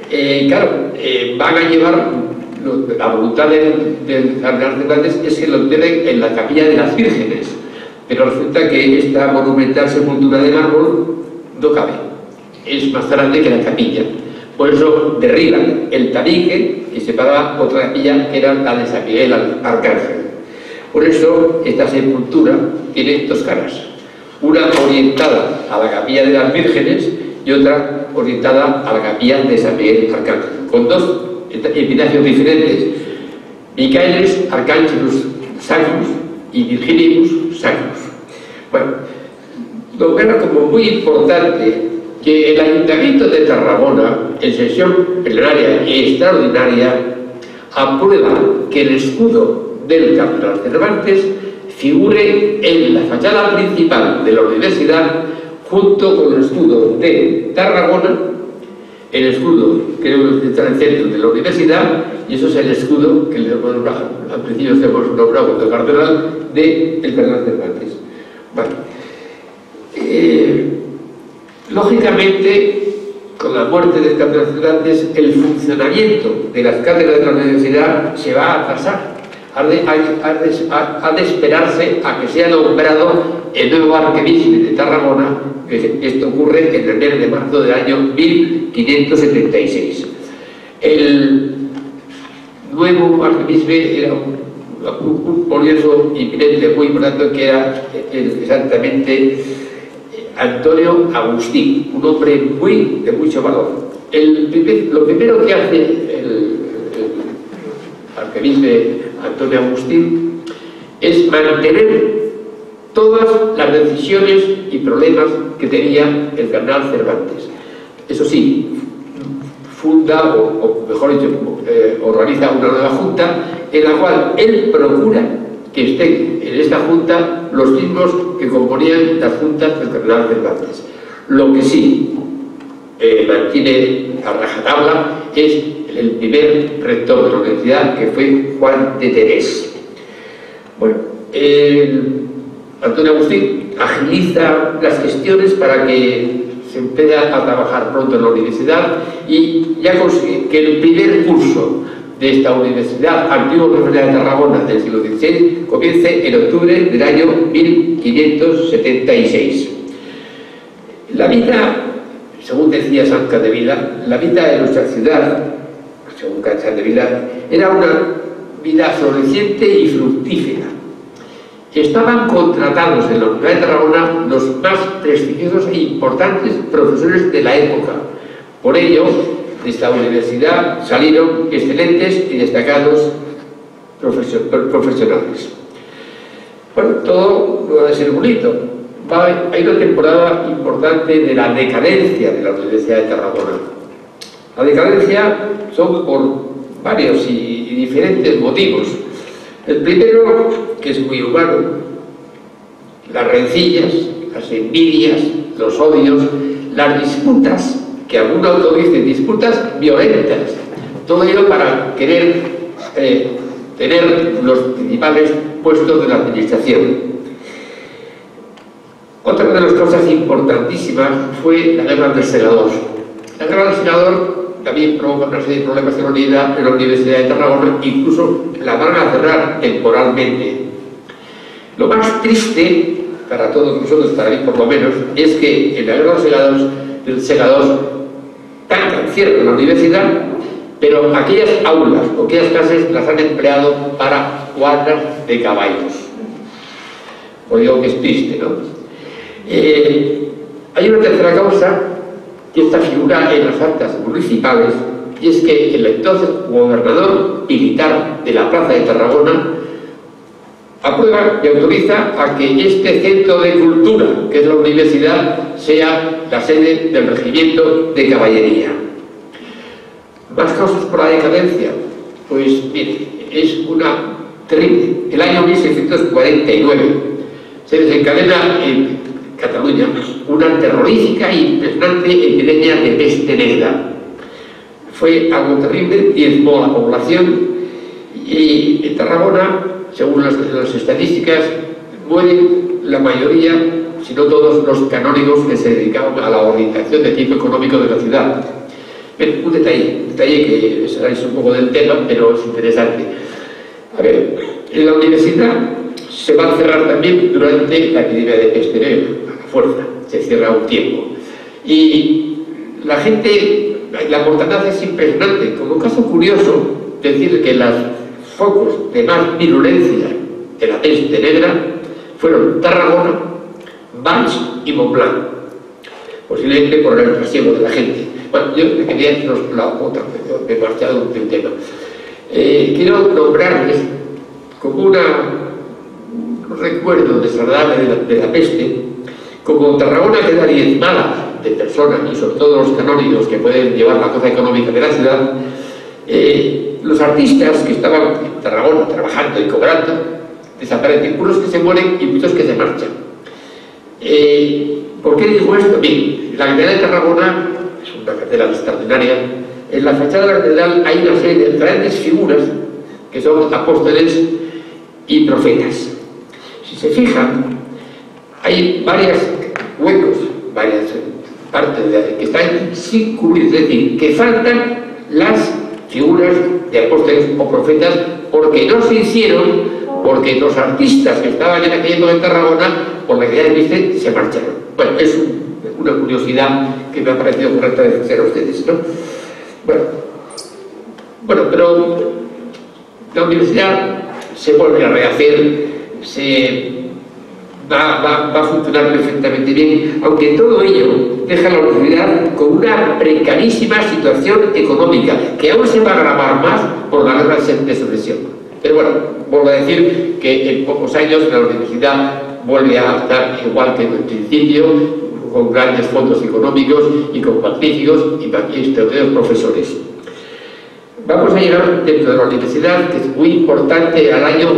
Van a llevar, la voluntad del cardenal Cervantes es que lo entierren en la capilla de las vírgenes, pero resulta que esta monumental sepultura de mármol no cabe, es más grande que la capilla. Por eso derriban el tabique y se paga otra capilla que era la de San Miguel Arcángel. Por eso esta sepultura tiene 2 caras, una orientada a la capilla de las vírgenes y otra orientada a la capilla de San Miguel Arcángel, con 2 epitafios diferentes: Micaelis Arcángelus Sacrus y Virginius Sacrus. Bueno, lo que era como muy importante que el Ayuntamiento de Tarragona, en sesión plenaria y extraordinaria, aprueba que el escudo del cardenal Cervantes figure en la fachada principal de la universidad junto con el escudo de Tarragona, el escudo que está en el centro de la universidad, y eso es el escudo que al principio hemos nombrado como cardenal del cardenal Cervantes. Bueno, lógicamente, con la muerte del cardenal Cervantes, el funcionamiento de las cátedras de la universidad se va a atrasar. Ha de esperarse a que sea nombrado el nuevo arquebisbe de Tarragona. Esto ocurre en el mes de marzo del año 1576. El nuevo arquebisbe era un polioso inminente muy importante, que era exactamente Antonio Agustín, un hombre de mucho valor. Lo primero que hace el arquebisbe Antonio Agustín es mantener todas las decisiones y problemas que tenía el cardenal Cervantes. Eso sí, funda, o mejor dicho, organiza una nueva junta en la cual él procura que estén en esta junta los mismos que componían las juntas del cardenal Cervantes. Lo que sí mantiene a rajatabla es el primer rector de la universidad, que fue Juan de Terés. Bueno, Antonio Agustín agiliza las gestiones para que se empiece a trabajar pronto en la universidad y ya consigue que el primer curso de esta universidad, antigua Universidad de Tarragona del siglo XVI, comience en octubre del año 1576. La vida, según decía San Capdevila, la vida de nuestra ciudad, según San Capdevila, era una vida floreciente y fructífera. Estaban contratados en la Universidad de Tarragona los más prestigiosos e importantes profesores de la época. Por ello, de esta universidad salieron excelentes y destacados profesionales. Bueno, todo no ha de ser bonito. Hay una temporada importante de la decadencia de la Universidad de Tarragona. La decadencia son por varios y diferentes motivos. El primero, que es muy humano, las rencillas, las envidias, los odios, las disputas, que algún autor dice disputas violentas, todo ello para querer tener los principales puestos de la administración. Otra de las cosas importantísimas fue la guerra del segador. La guerra del segador también provoca una serie de problemas en la Universidad de Tarragona, incluso la van a cerrar temporalmente. Lo más triste para todos nosotros, para mí por lo menos, es que en la guerra del segador cierran la universidad, pero aquellas aulas o aquellas clases las han empleado para cuadras de caballos. Pues digo que es triste, ¿no? Hay una tercera causa que esta figura en las actas municipales, y es que el entonces gobernador militar de la Plaza de Tarragona aprueba y autoriza a que este centro de cultura, que es la universidad, sea la sede del regimiento de caballería. ¿Más causas por la decadencia? Pues mire, es una terrible. El año 1649 se desencadena en Cataluña una terrorífica e impresionante epidemia de peste negra. Fue algo terrible, diezmó a la población, y en Tarragona, según las estadísticas, mueren la mayoría, si no todos, los canónigos que se dedicaban a la orientación de tipo económico de la ciudad. Un detalle que sabéis un poco del tema, pero es interesante. A ver, en la universidad se va a cerrar también durante la epidemia de peste negra, a la fuerza, se cierra un tiempo. Y la gente, la mortandad es impresionante. Como caso curioso, decir que los focos de más virulencia de la peste negra fueron Tarragona, Valls y Montblanc, posiblemente por el trasiego de la gente. Bueno, yo quería deciros la otra, me he marchado del tema. Quiero nombrarles como un recuerdo desagradable de la peste, como Tarragona queda diezmada de personas, y sobre todo los canónigos que pueden llevar la cosa económica de la ciudad. Los artistas que estaban en Tarragona trabajando y cobrando desaparecen, unos que se mueren y muchos que se marchan. ¿Por qué digo esto? Bien, la Catedral de Tarragona es una catedral extraordinaria. En la fachada de la catedral hay una serie de grandes figuras que son apóstoles y profetas. Si se fijan, hay varios huecos, varias partes que están sin cubrir, es decir, que faltan las figuras de apóstoles o profetas porque no se hicieron, porque los artistas que estaban en aquel momento en Tarragona, por la que ya viste, se marcharon. Bueno, es una curiosidad que me ha parecido correcta decir a ustedes, ¿no? Bueno, pero la universidad se vuelve a rehacer, se va a funcionar perfectamente bien, aunque todo ello deja a la universidad con una precarísima situación económica, que aún se va a agravar más por la guerra de sucesión. Pero bueno, vuelvo a decir que en pocos años la universidad vuelve a estar igual que en el principio, con grandes fondos económicos y con magníficos y extraordinarios profesores. Vamos a llegar dentro de la universidad, que es muy importante, al año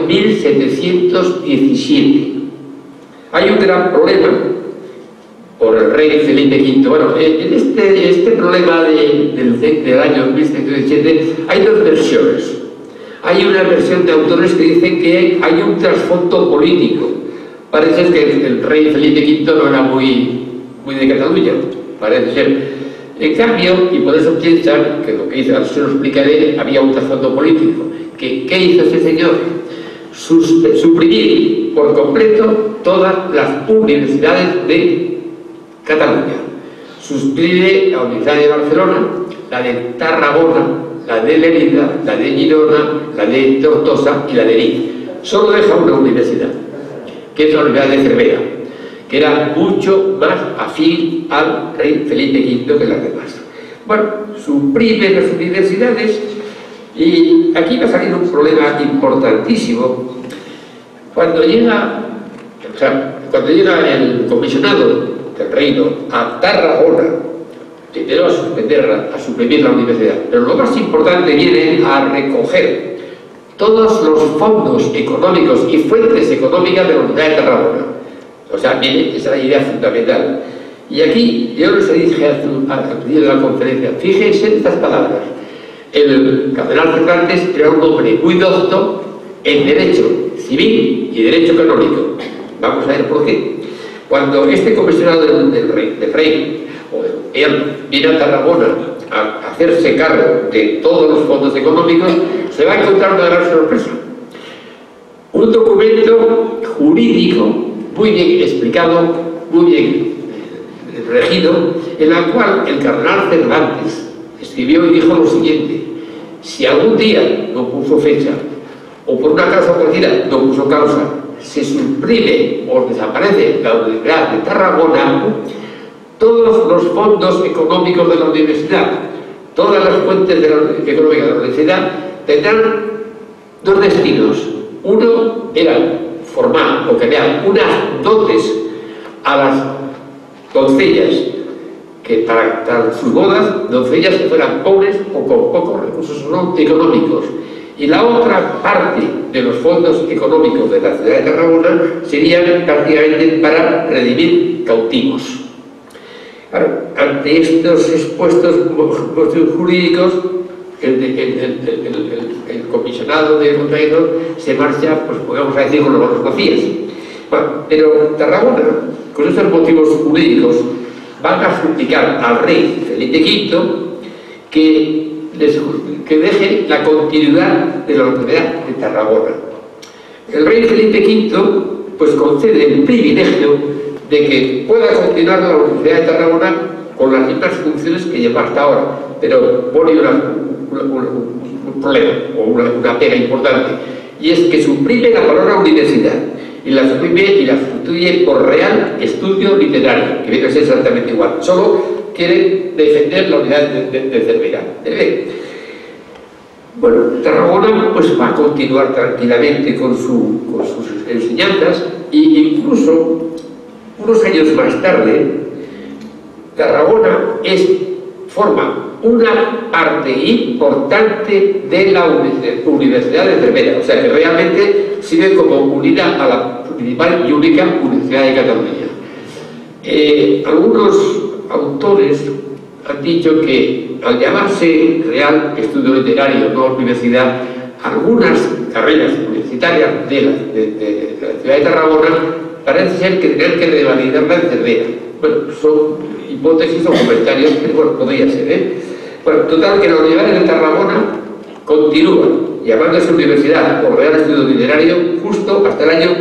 1717. Hay un gran problema por el rey Felipe V. Bueno, en este problema del año 1717 hay dos versiones. Hay una versión de autores que dicen que hay un trasfondo político. Parece que el rey Felipe V no era muy de Cataluña, parece ser. En cambio, y por eso piensan que lo que hizo, se lo explicaré, había un trasfondo político. ¿Qué hizo ese señor? Suprimir por completo todas las universidades de Cataluña. Suprime la Universidad de Barcelona, la de Tarragona, la de Lérida, la de Girona, la de Tortosa y la de Vic. Solo deja una universidad, que es la Universidad de Cervera, que era mucho más afín al rey Felipe V que las demás. Bueno, suprime las universidades y aquí va a salir un problema importantísimo. Cuando llega el comisionado del reino a Tarragona, primero a suprimir la universidad, pero lo más importante viene a recoger todos los fondos económicos y fuentes económicas de la Universidad de Tarragona. O sea, viene, esa es la idea fundamental. Y aquí, yo les dije al principio de la conferencia, fíjense en estas palabras. El cardenal Cervantes era un hombre muy docto en derecho civil y derecho canónico. Vamos a ver por qué. Cuando este comisionado del rey, él viene a Tarragona a hacerse cargo de todos los fondos económicos, se va a encontrar una gran sorpresa. Un documento jurídico muy bien explicado, muy bien regido, en el cual el cardenal Cervantes escribió y dijo lo siguiente: si algún día no puso fecha, o por una causa cualquiera no puso causa, se suprime o desaparece la Universidad de Tarragona, todos los fondos económicos de la universidad, todas las fuentes económicas de la universidad tendrán dos destinos. Uno era formar o crear unas dotes a las doncellas, que para sus bodas, doncellas que fueran pobres o con pocos recursos económicos. Y la otra parte de los fondos económicos de la ciudad de Tarragona serían prácticamente para redimir cautivos. Claro, ante estos expuestos jurídicos, el comisionado de Montenegro se marcha, pues podemos decir, con los manos vacías. Bueno, pero Tarragona, con estos motivos jurídicos, van a suplicar al rey Felipe V que deje la continuidad de la Universidad de Tarragona. El rey Felipe V pues concede el privilegio de que pueda continuar la Universidad de Tarragona con las mismas funciones que lleva hasta ahora, pero pone un problema o una pega importante, y es que suprime la palabra universidad y la suprime y la sustituye por Real Estudio Literario, que viene a ser exactamente igual. Solo quiere defender la unidad de Cervera. Bueno, Tarragona pues va a continuar tranquilamente con sus enseñanzas, e incluso unos años más tarde Tarragona forma una parte importante de la Universidad de Cervera, o sea que realmente sirve como unidad a la principal y única Universidad de Cataluña. Algunos autores han dicho que al llamarse Real Estudio Literario, no universidad, algunas carreras universitarias de la ciudad de Tarragona parece ser que tendrían que revalidarla en Cervera. Bueno, son hipótesis o comentarios, pero bueno, podría ser, Bueno, total, que la Universidad de Tarragona continúa llamándose Universidad o Real Estudio Literario justo hasta el año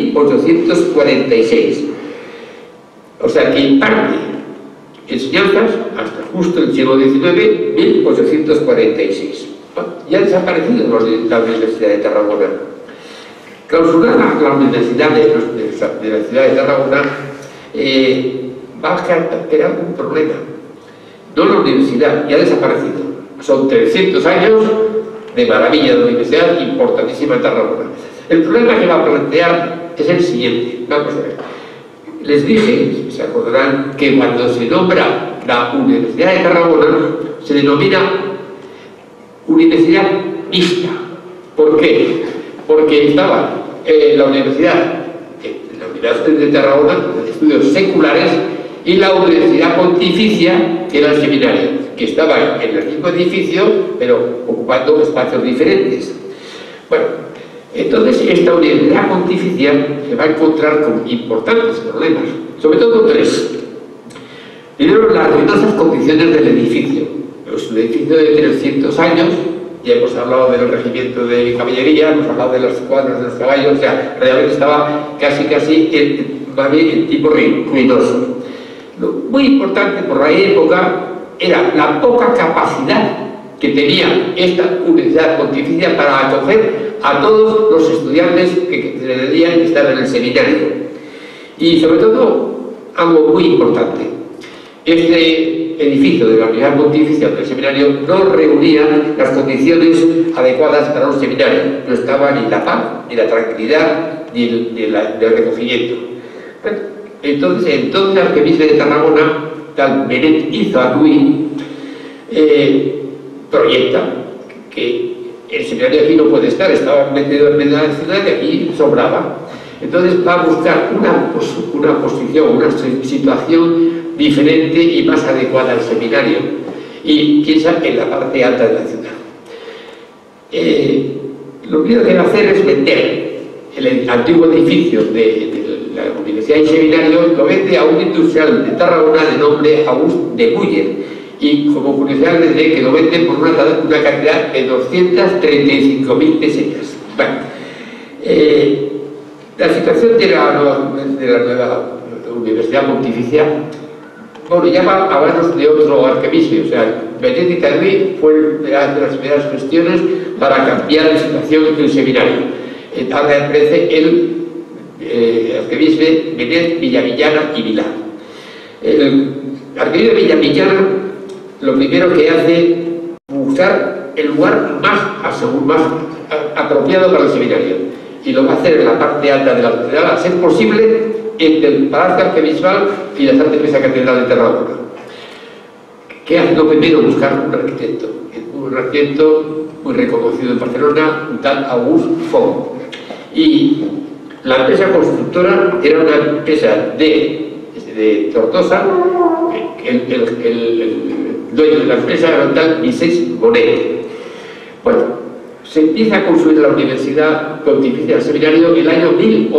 1846. O sea que imparte enseñanzas hasta justo el siglo XIX, 1846. Bueno, ya ha desaparecido la Universidad de Tarragona. Clausurar la universidad de la ciudad de Tarragona va a crear un problema. No la universidad, ya ha desaparecido. Son 300 años de maravilla de la universidad importantísima en Tarragona. El problema que va a plantear es el siguiente. Vamos a ver. Les dije, se acordarán, que cuando se nombra la Universidad de Tarragona se denomina universidad mixta. ¿Por qué? Porque estaba la universidad de Tarragona, de estudios seculares, y la Universidad Pontificia, que era el seminario, que estaba en el mismo edificio, pero ocupando espacios diferentes. Bueno, entonces esta Universidad Pontificia se va a encontrar con importantes problemas, sobre todo tres. Primero, las ruinosas condiciones del edificio. Es un edificio de 300 años, ya hemos hablado del regimiento de caballería, hemos hablado de las cuadras de los caballos, o sea, realmente estaba casi en tipo ruinoso. Muy importante por la época era la poca capacidad que tenía esta Universidad Pontificia para acoger a todos los estudiantes que deberían estar en el seminario. Y sobre todo, algo muy importante, este edificio de la Universidad Pontificia del seminario no reunía las condiciones adecuadas para un seminario. No estaba ni la paz, ni la tranquilidad, ni el recogimiento. Entonces el arquebispo de Tarragona, tal Benet Izarruy, proyecta que el seminario aquí no puede estar, estaba metido en medio de la ciudad y aquí sobraba. Entonces va a buscar una posición, una situación diferente y más adecuada al seminario, y piensa en la parte alta de la ciudad. Lo primero que va a hacer es vender el antiguo edificio de la Universidad y Seminario, lo vende a un industrial de Tarragona de nombre August de Buller, y como curiosidad les diré que lo vende por una cantidad de 235.000 pesetas. Bueno, la situación de la nueva Universidad Pontificia, bueno, ya va a manos de otro arquebispo, o sea, Benet Izarruy fue de las primeras gestiones para cambiar la situación del seminario. Ahora aparece el arquebispo Benet Villamillana y Vilá. El arquebispo Villamillana lo primero que hace es buscar el lugar más apropiado para el seminario, y lo va a hacer en la parte alta de la catedral, a ser posible entre el Palacio Arquebisbal y la Santa Iglesia Catedral de Tarragona. ¿Qué hace lo primero? Buscar un arquitecto muy reconocido en Barcelona, un tal August Font. Y la empresa constructora era una empresa de Tortosa. El dueño de la empresa era un tal Vicens Bonet. Bueno, se empieza a construir la Universidad Pontificia del Seminario en el año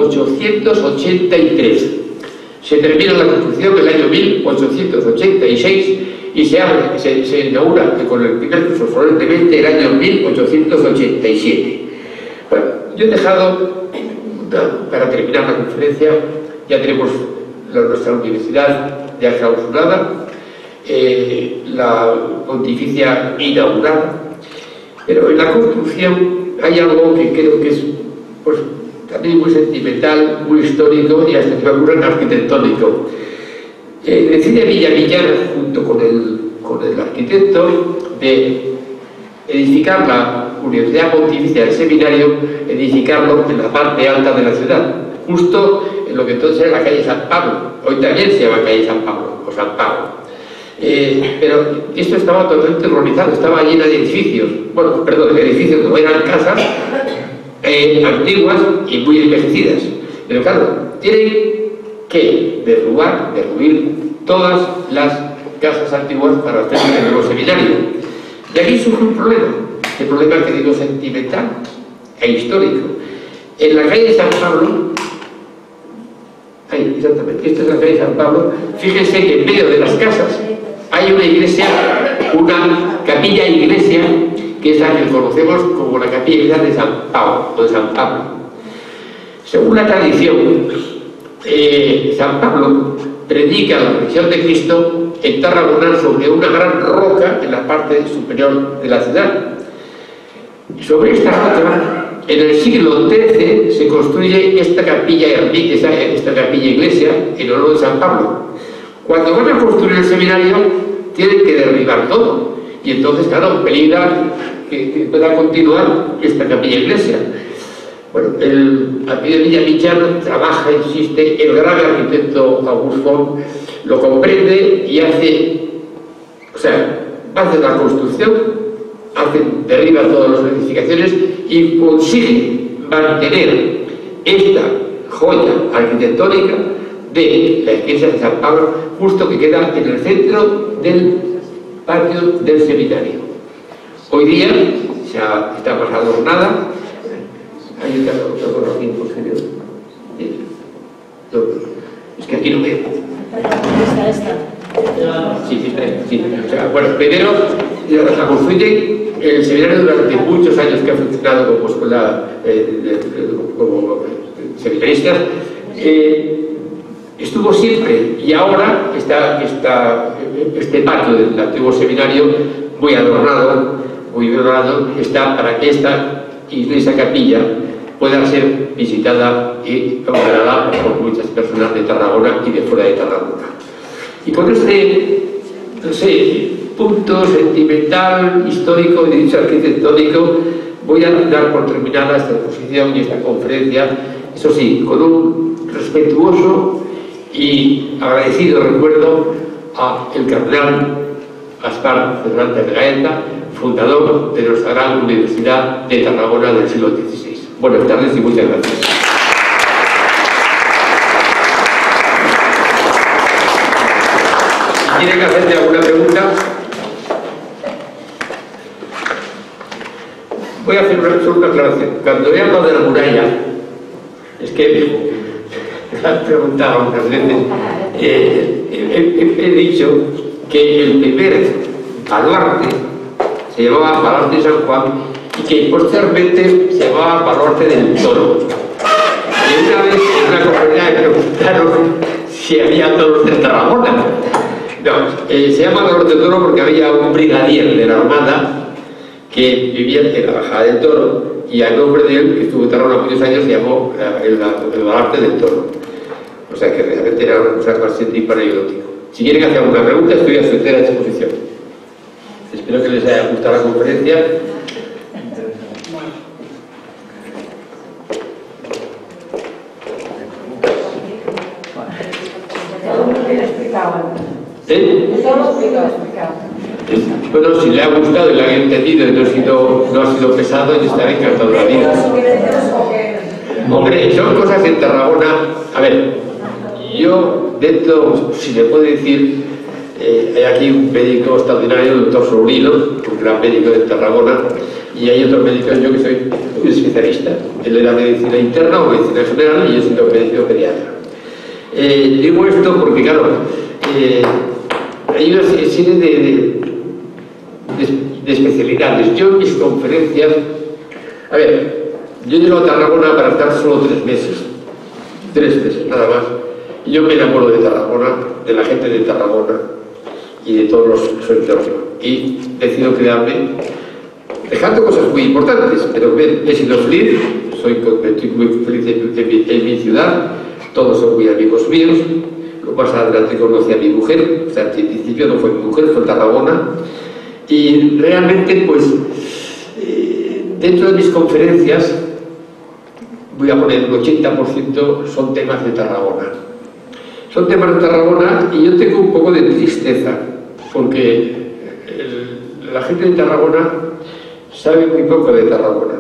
1883. Se termina la construcción en el año 1886 y se inaugura con el primer curso solemnemente el año 1887. Bueno, yo he dejado, para terminar la conferencia, ya tenemos nuestra universidad ya clausurada, la Pontificia inaugurada. Pero en la construcción hay algo que creo que es, pues, también muy sentimental, muy histórico y hasta se me ocurre arquitectónico. Decide Villamillana, junto con el arquitecto, de edificar la Universidad Pontificia del Seminario, edificarlo en la parte alta de la ciudad, justo en lo que entonces era la calle San Pablo. Hoy también se llama calle San Pablo, o San Pablo. Pero esto estaba totalmente urbanizado, estaba lleno de edificios, bueno, perdón, edificios no, eran casas antiguas y muy envejecidas. Pero claro, tienen que derruir todas las casas antiguas para hacer el nuevo seminario. Y aquí surge un problema, el problema que digo sentimental e histórico. En la calle San Pablo, exactamente, esta es la calle San Pablo, fíjense que en medio de las casas hay una iglesia, una capilla iglesia, que es la que conocemos como la capilla de San Pablo. Según la tradición, San Pablo predica la resurrección de Cristo en Tarragona sobre una gran roca en la parte superior de la ciudad. Sobre esta roca en el siglo XIII se construye esta capilla iglesia en honor de San Pablo. Cuando van a construir el seminario tienen que derribar todo y entonces, claro, peligra que pueda continuar esta capilla iglesia. Bueno, a pie de Villamillar trabaja, insiste, el gran arquitecto August Font lo comprende y hace la construcción, derriba todas las edificaciones y consigue mantener esta joya arquitectónica de la iglesia de San Pablo, justo que queda en el centro del patio del seminario. Hoy día ya está más adornada. Hay otra cosa aquí, por ejemplo. Es que aquí no veo. Esta. Sí. O sea, bueno, primero la construye el seminario durante muchos años que ha funcionado como escuela como seminaristas. Estuvo siempre y ahora está este patio del antiguo seminario muy adornado, está para que esta iglesia capilla pueda ser visitada y venerada por muchas personas de Tarragona y de fuera de Tarragona. Y con este, punto sentimental, histórico y dicho arquitectónico, voy a dar por terminada esta exposición y esta conferencia, eso sí, con un respetuoso y agradecido recuerdo a el cardenal Gaspar Cervantes de Gaeta, fundador de nuestra gran Universidad de Tarragona del siglo XVI. Buenas tardes y muchas gracias. Si quieren hacerme alguna pregunta, voy a hacer una aclaración. Cuando he hablado de la muralla, es que me han preguntado muchas veces, he dicho que el primer baluarte se llamaba Baluarte de San Juan y que posteriormente se llamaba Baluarte del Toro. Y una vez en una conferencia me preguntaron si había toros de Tarragona. No, se llama Baluarte del Toro porque había un brigadier de la Armada que vivía en la Bajada del Toro y al nombre de él, que estuvo en Tarragona muchos años, se llamó el Baluarte del Toro. O sea que realmente era una cosa más científica y anecdótica. Si quieren hacer alguna pregunta, estoy a su entera disposición. Espero que les haya gustado la conferencia. Bueno, si le ha gustado y le ha entendido y no ha sido pesado, yo estaré encantado de la vida. Hombre, son cosas en Tarragona. A ver, yo dentro, si se puede decir, hay aquí un médico extraordinario, el doctor Sobrino, un gran médico de Tarragona, y hay otros médicos, yo que soy un especialista. Él era medicina interna o medicina general y yo soy médico pediatra. Digo esto porque, claro, hay una serie de especialidades. Yo en mis conferencias, a ver, yo llego a Tarragona para estar solo 3 meses. 3 meses, nada más. Y yo me enamoro de Tarragona, de la gente de Tarragona y de todos su entorno. Y decido quedarme, dejando cosas muy importantes, pero he sido feliz, estoy muy feliz en mi ciudad, todos son muy amigos míos. Más adelante conocí a mi mujer, o sea, al principio no fue mi mujer, fue Tarragona. Y realmente, pues, dentro de mis conferencias, voy a poner un 80% son temas de Tarragona. Son temas de Tarragona y yo tengo un poco de tristeza, porque la gente de Tarragona sabe muy poco de Tarragona.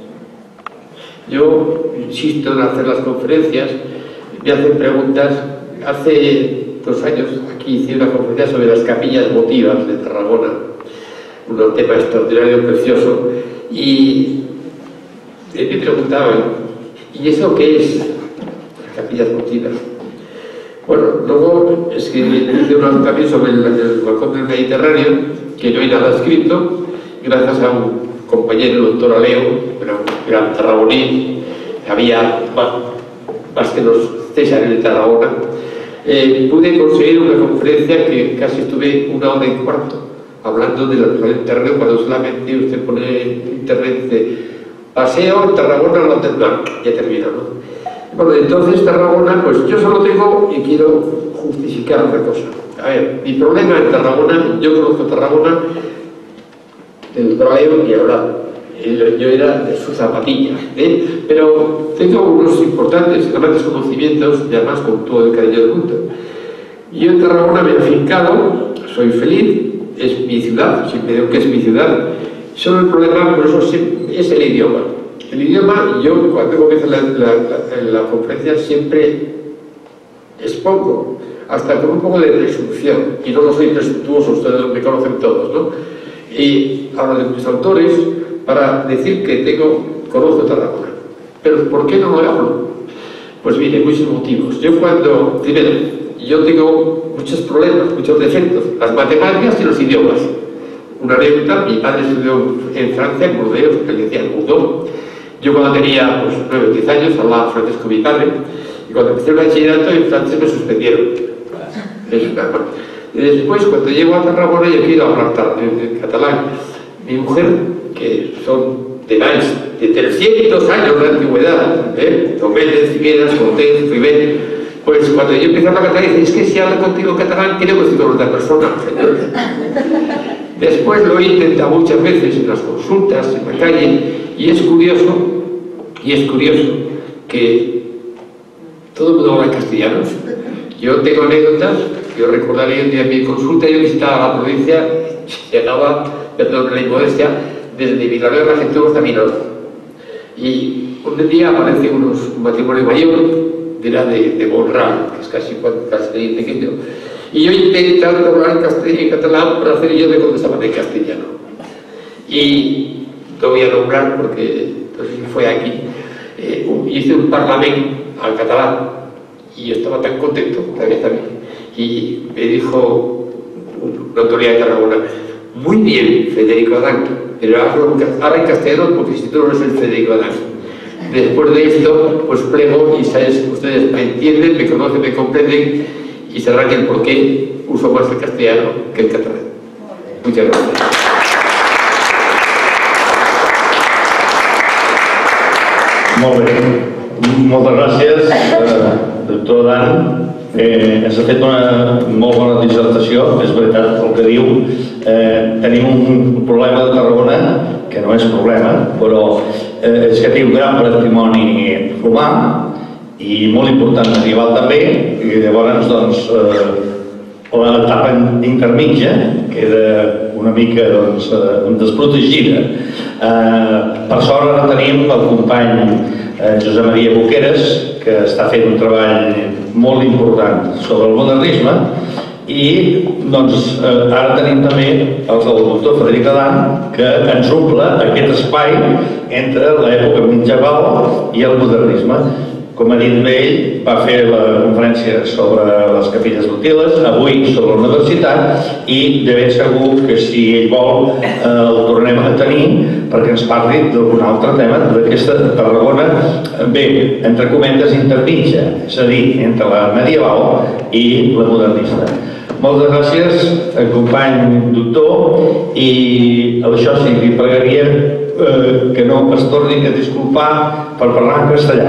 Yo insisto en hacer las conferencias, me hacen preguntas. Hace 2 años aquí hice una conferencia sobre las capillas votivas de Tarragona, un tema extraordinario, precioso, y me preguntaban, ¿y eso qué es? Las capillas votivas. Bueno, luego escribí también sobre el balcón del Mediterráneo, que no hay nada escrito, gracias a un compañero, el doctor Aleo, un gran tarragoní, había más que los César de Tarragona. Pude conseguir una conferencia que casi estuve 1 hora y cuarto hablando del internet, cuando solamente usted pone en internet dice Paseo en Tarragona al Hotel Blanc, ya termina, ¿no? Bueno, entonces Tarragona, pues yo solo tengo y quiero justificar una cosa. A ver, mi problema en Tarragona, yo conozco Tarragona del Bravo y hablado. Yo era de su zapatilla, pero tengo unos importantes, grandes conocimientos y además con todo el cariño del mundo. Yo en Tarragona me he afincado, soy feliz, es mi ciudad, siempre digo que es mi ciudad. Solo el problema, por eso es el idioma. El idioma, yo cuando comienzo la conferencia siempre expongo, hasta con un poco de presunción, y no lo soy presuntuoso, ustedes me conocen todos, ¿no? Y hablo de mis autores para decir que conozco Tarragona. Pero ¿por qué no lo hablo? Pues mire, muchos motivos. Primero, yo tengo muchos problemas, muchos defectos, las matemáticas y los idiomas. Una anécdota, mi padre estudió en Francia, en Burdeos, que le decían Bordeaux. Yo cuando tenía 9 o 10 años hablaba francés con mi padre, y cuando empecé el bachillerato en francés me suspendieron. Y después, cuando llego a Tarragona, yo quiero hablar en catalán. Mi mujer, que son de más de 300 años de antigüedad, Domènech, Figueras, Cortés, Ribet, pues cuando yo empecé a hablar catalán, dice, es que si hablo contigo catalán, creo que soy con otra persona, señor. Después lo he intentado muchas veces en las consultas, en la calle, y es curioso que todo el mundo habla en castellano. Yo tengo anécdotas, yo recordaré un día en mi consulta, yo visitaba la provincia, llegaba, perdón, la inmodestia, desde Villanueva de la Gentú hasta Minor. Y un día aparece un matrimonio mayor, era de Monral, que es casi un castellín pequeño, y yo intentando hablar en catalán para hacer yo de contestaban en castellano. Y lo voy a nombrar porque entonces fue aquí. Hice un parlamento al catalán y yo estaba tan contento, también. Y me dijo una autoridad de Tarragona, muy bien, Federico Adán, pero ahora en castellano porque si tú no eres el Federico Adán. Después de esto, pues plego y ustedes me entienden, me conocen, me comprenden y sabrán el por qué uso más el castellano que el catalán. Muchas gracias. Molt bé. Moltes gràcies, doctor Dan. Has fet una molt bona dissertació, és veritat el que diu. Tenim un problema de Tarragona, que no és problema, però és que té un gran patrimoni romà i molt important medieval també, i llavors doncs l'etapa intermitja queda una mica desprotegida. Per sort ara tenim el company Josep Maria Boqueras, que està fent un treball molt important sobre el modernisme, i ara tenim també el del doctor Frederic Adán, que ens omple aquest espai entre l'època medieval i el modernisme. Com ha dit ell, va fer la conferència sobre les capelles útiles, avui sobre la universitat, i de ben segur que si ell vol el tornem a tenir perquè ens parli d'algun altre tema d'aquesta Tarragona, bé, entre cometes intermitja, és a dir, entre la medieval i la modernista. Moltes gràcies, company doctor, i això sí, li pregaria que no es torni a disculpar per parlar en castellà,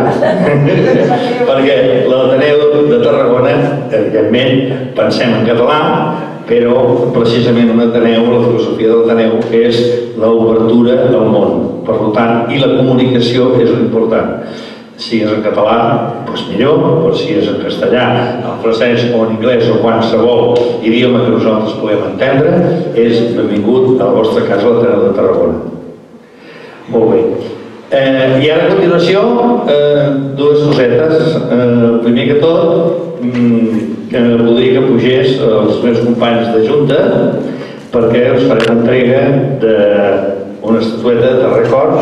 perquè l'Ateneu de Tarragona, evidentment, pensem en català, però precisament un Ateneu, la filosofia de l'Ateneu, és l'obertura al món, per tant, i la comunicació és l'important. Si és en català, doncs millor, però si és en castellà, en francès o en anglès o qualsevol idioma que nosaltres podem entendre, és benvingut a la vostra casa, l'Ateneu de Tarragona. Molt bé. I ara a continuació, dues cosetes. Primer que tot, que voldria que pugés els meus companys de Junta perquè us farem entrega d'una estatueta de record.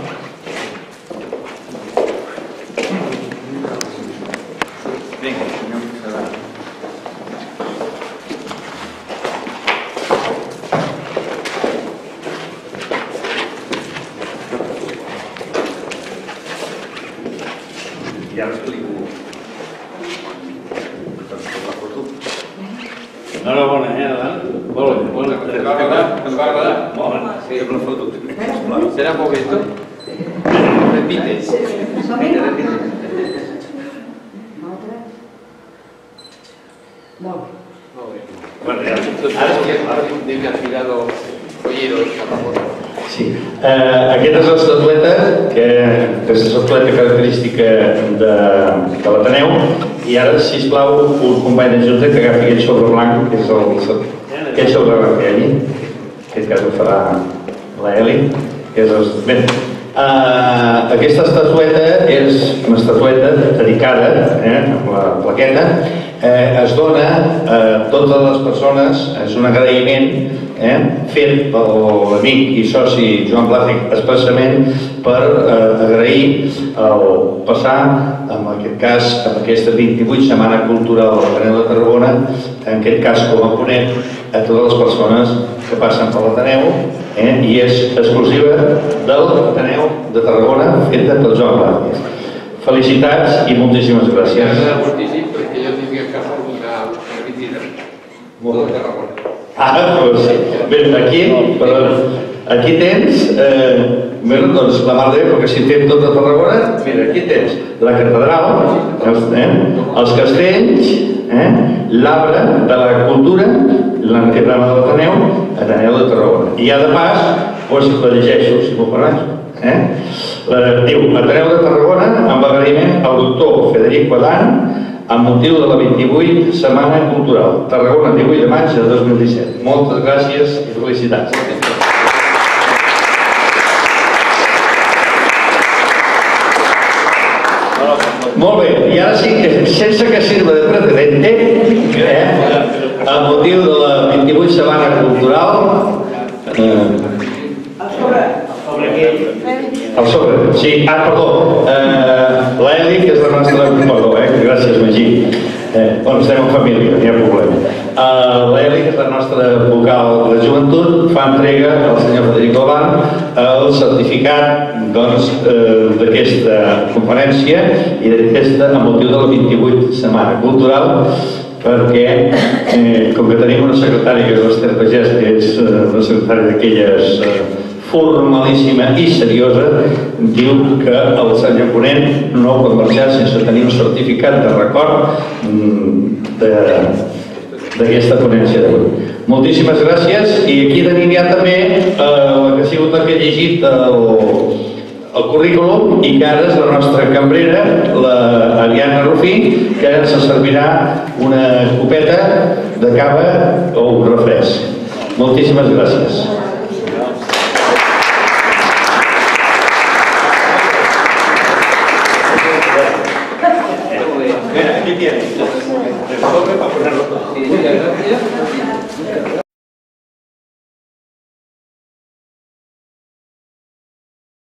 Enhorabona, Adán? Molt bé, molt bé. Ens va agradar? Molt bé. Sí, amb la foto. Serà molt bé, tu? repite. Bueno, ja. Dime al cuidado, joyeros, por favor. Sí. Aquesta és l'estatueta, que és l'estatueta característica de l'Ateneu, i ara, sisplau, un company de junta que agafi aquest sobre blanc, que és aquest sobre blanc que hi ha allí. En aquest cas ho farà l'Eli, que és el... Bé, aquesta estatueta és una estatueta dedicada, amb la plaqueta, es dona a totes les persones, és un agraïment fet per l'amic i soci Joan Blázquez expressament per agrair el passar, en aquest cas, en aquesta 28 Setmana Cultural de l'Ateneu de Tarragona, en aquest cas com a ponent, a totes les persones que passen per l'Ateneu, i és exclusiva de l'Ateneu de Tarragona, feta per Joan Blázquez. Felicitats i moltíssimes gràcies. M'agrada moltíssim perquè jo tinc a casa una visita de Tarragona. Doncs bé, aquí tens, doncs la Mar de Déu, perquè si tens tot de Tarragona, mira, aquí tens la catedral, els castells, l'arbre de la cultura, l'emblema de l'Ateneu, Ateneu de Tarragona. I ja de pas, doncs la llegeixo, si m'ho permets. Diu, Ateneu de Tarragona, amb agraïment al doctor Frederic Quadant, amb motiu de la 28 Setmana Cultural, Tarragona, 18 de maig de 2017. Moltes gràcies i felicitats. Molt bé, i ara sí que, sense que sirva de precedente, amb motiu de la 28 Setmana Cultural, el sobre, sí, perdó, l'Eli, que és la nostra... Perdó, gràcies, Magí. Bueno, estem en família, no hi ha problema. L'Eli, que és la nostra vocal de joventut, fa entrega al senyor Frederic Quadant el certificat d'aquesta conferència i d'aquesta amb motiu de la 28 Setmana Cultural, perquè, com que tenim una secretària que és l'Ester Pagès, que és una secretària d'aquelles formalíssima i seriosa, diu que el senyor ponent no pot marxar sense tenir un certificat de record d'aquesta ponència d'avui. Moltíssimes gràcies, i aquí tenim ja també la que ha sigut la que ha llegit el currículum i que ara és la nostra cambrera, l'Ariadna Rufí, que ens servirà una copeta de cava o un refresc. Moltíssimes gràcies.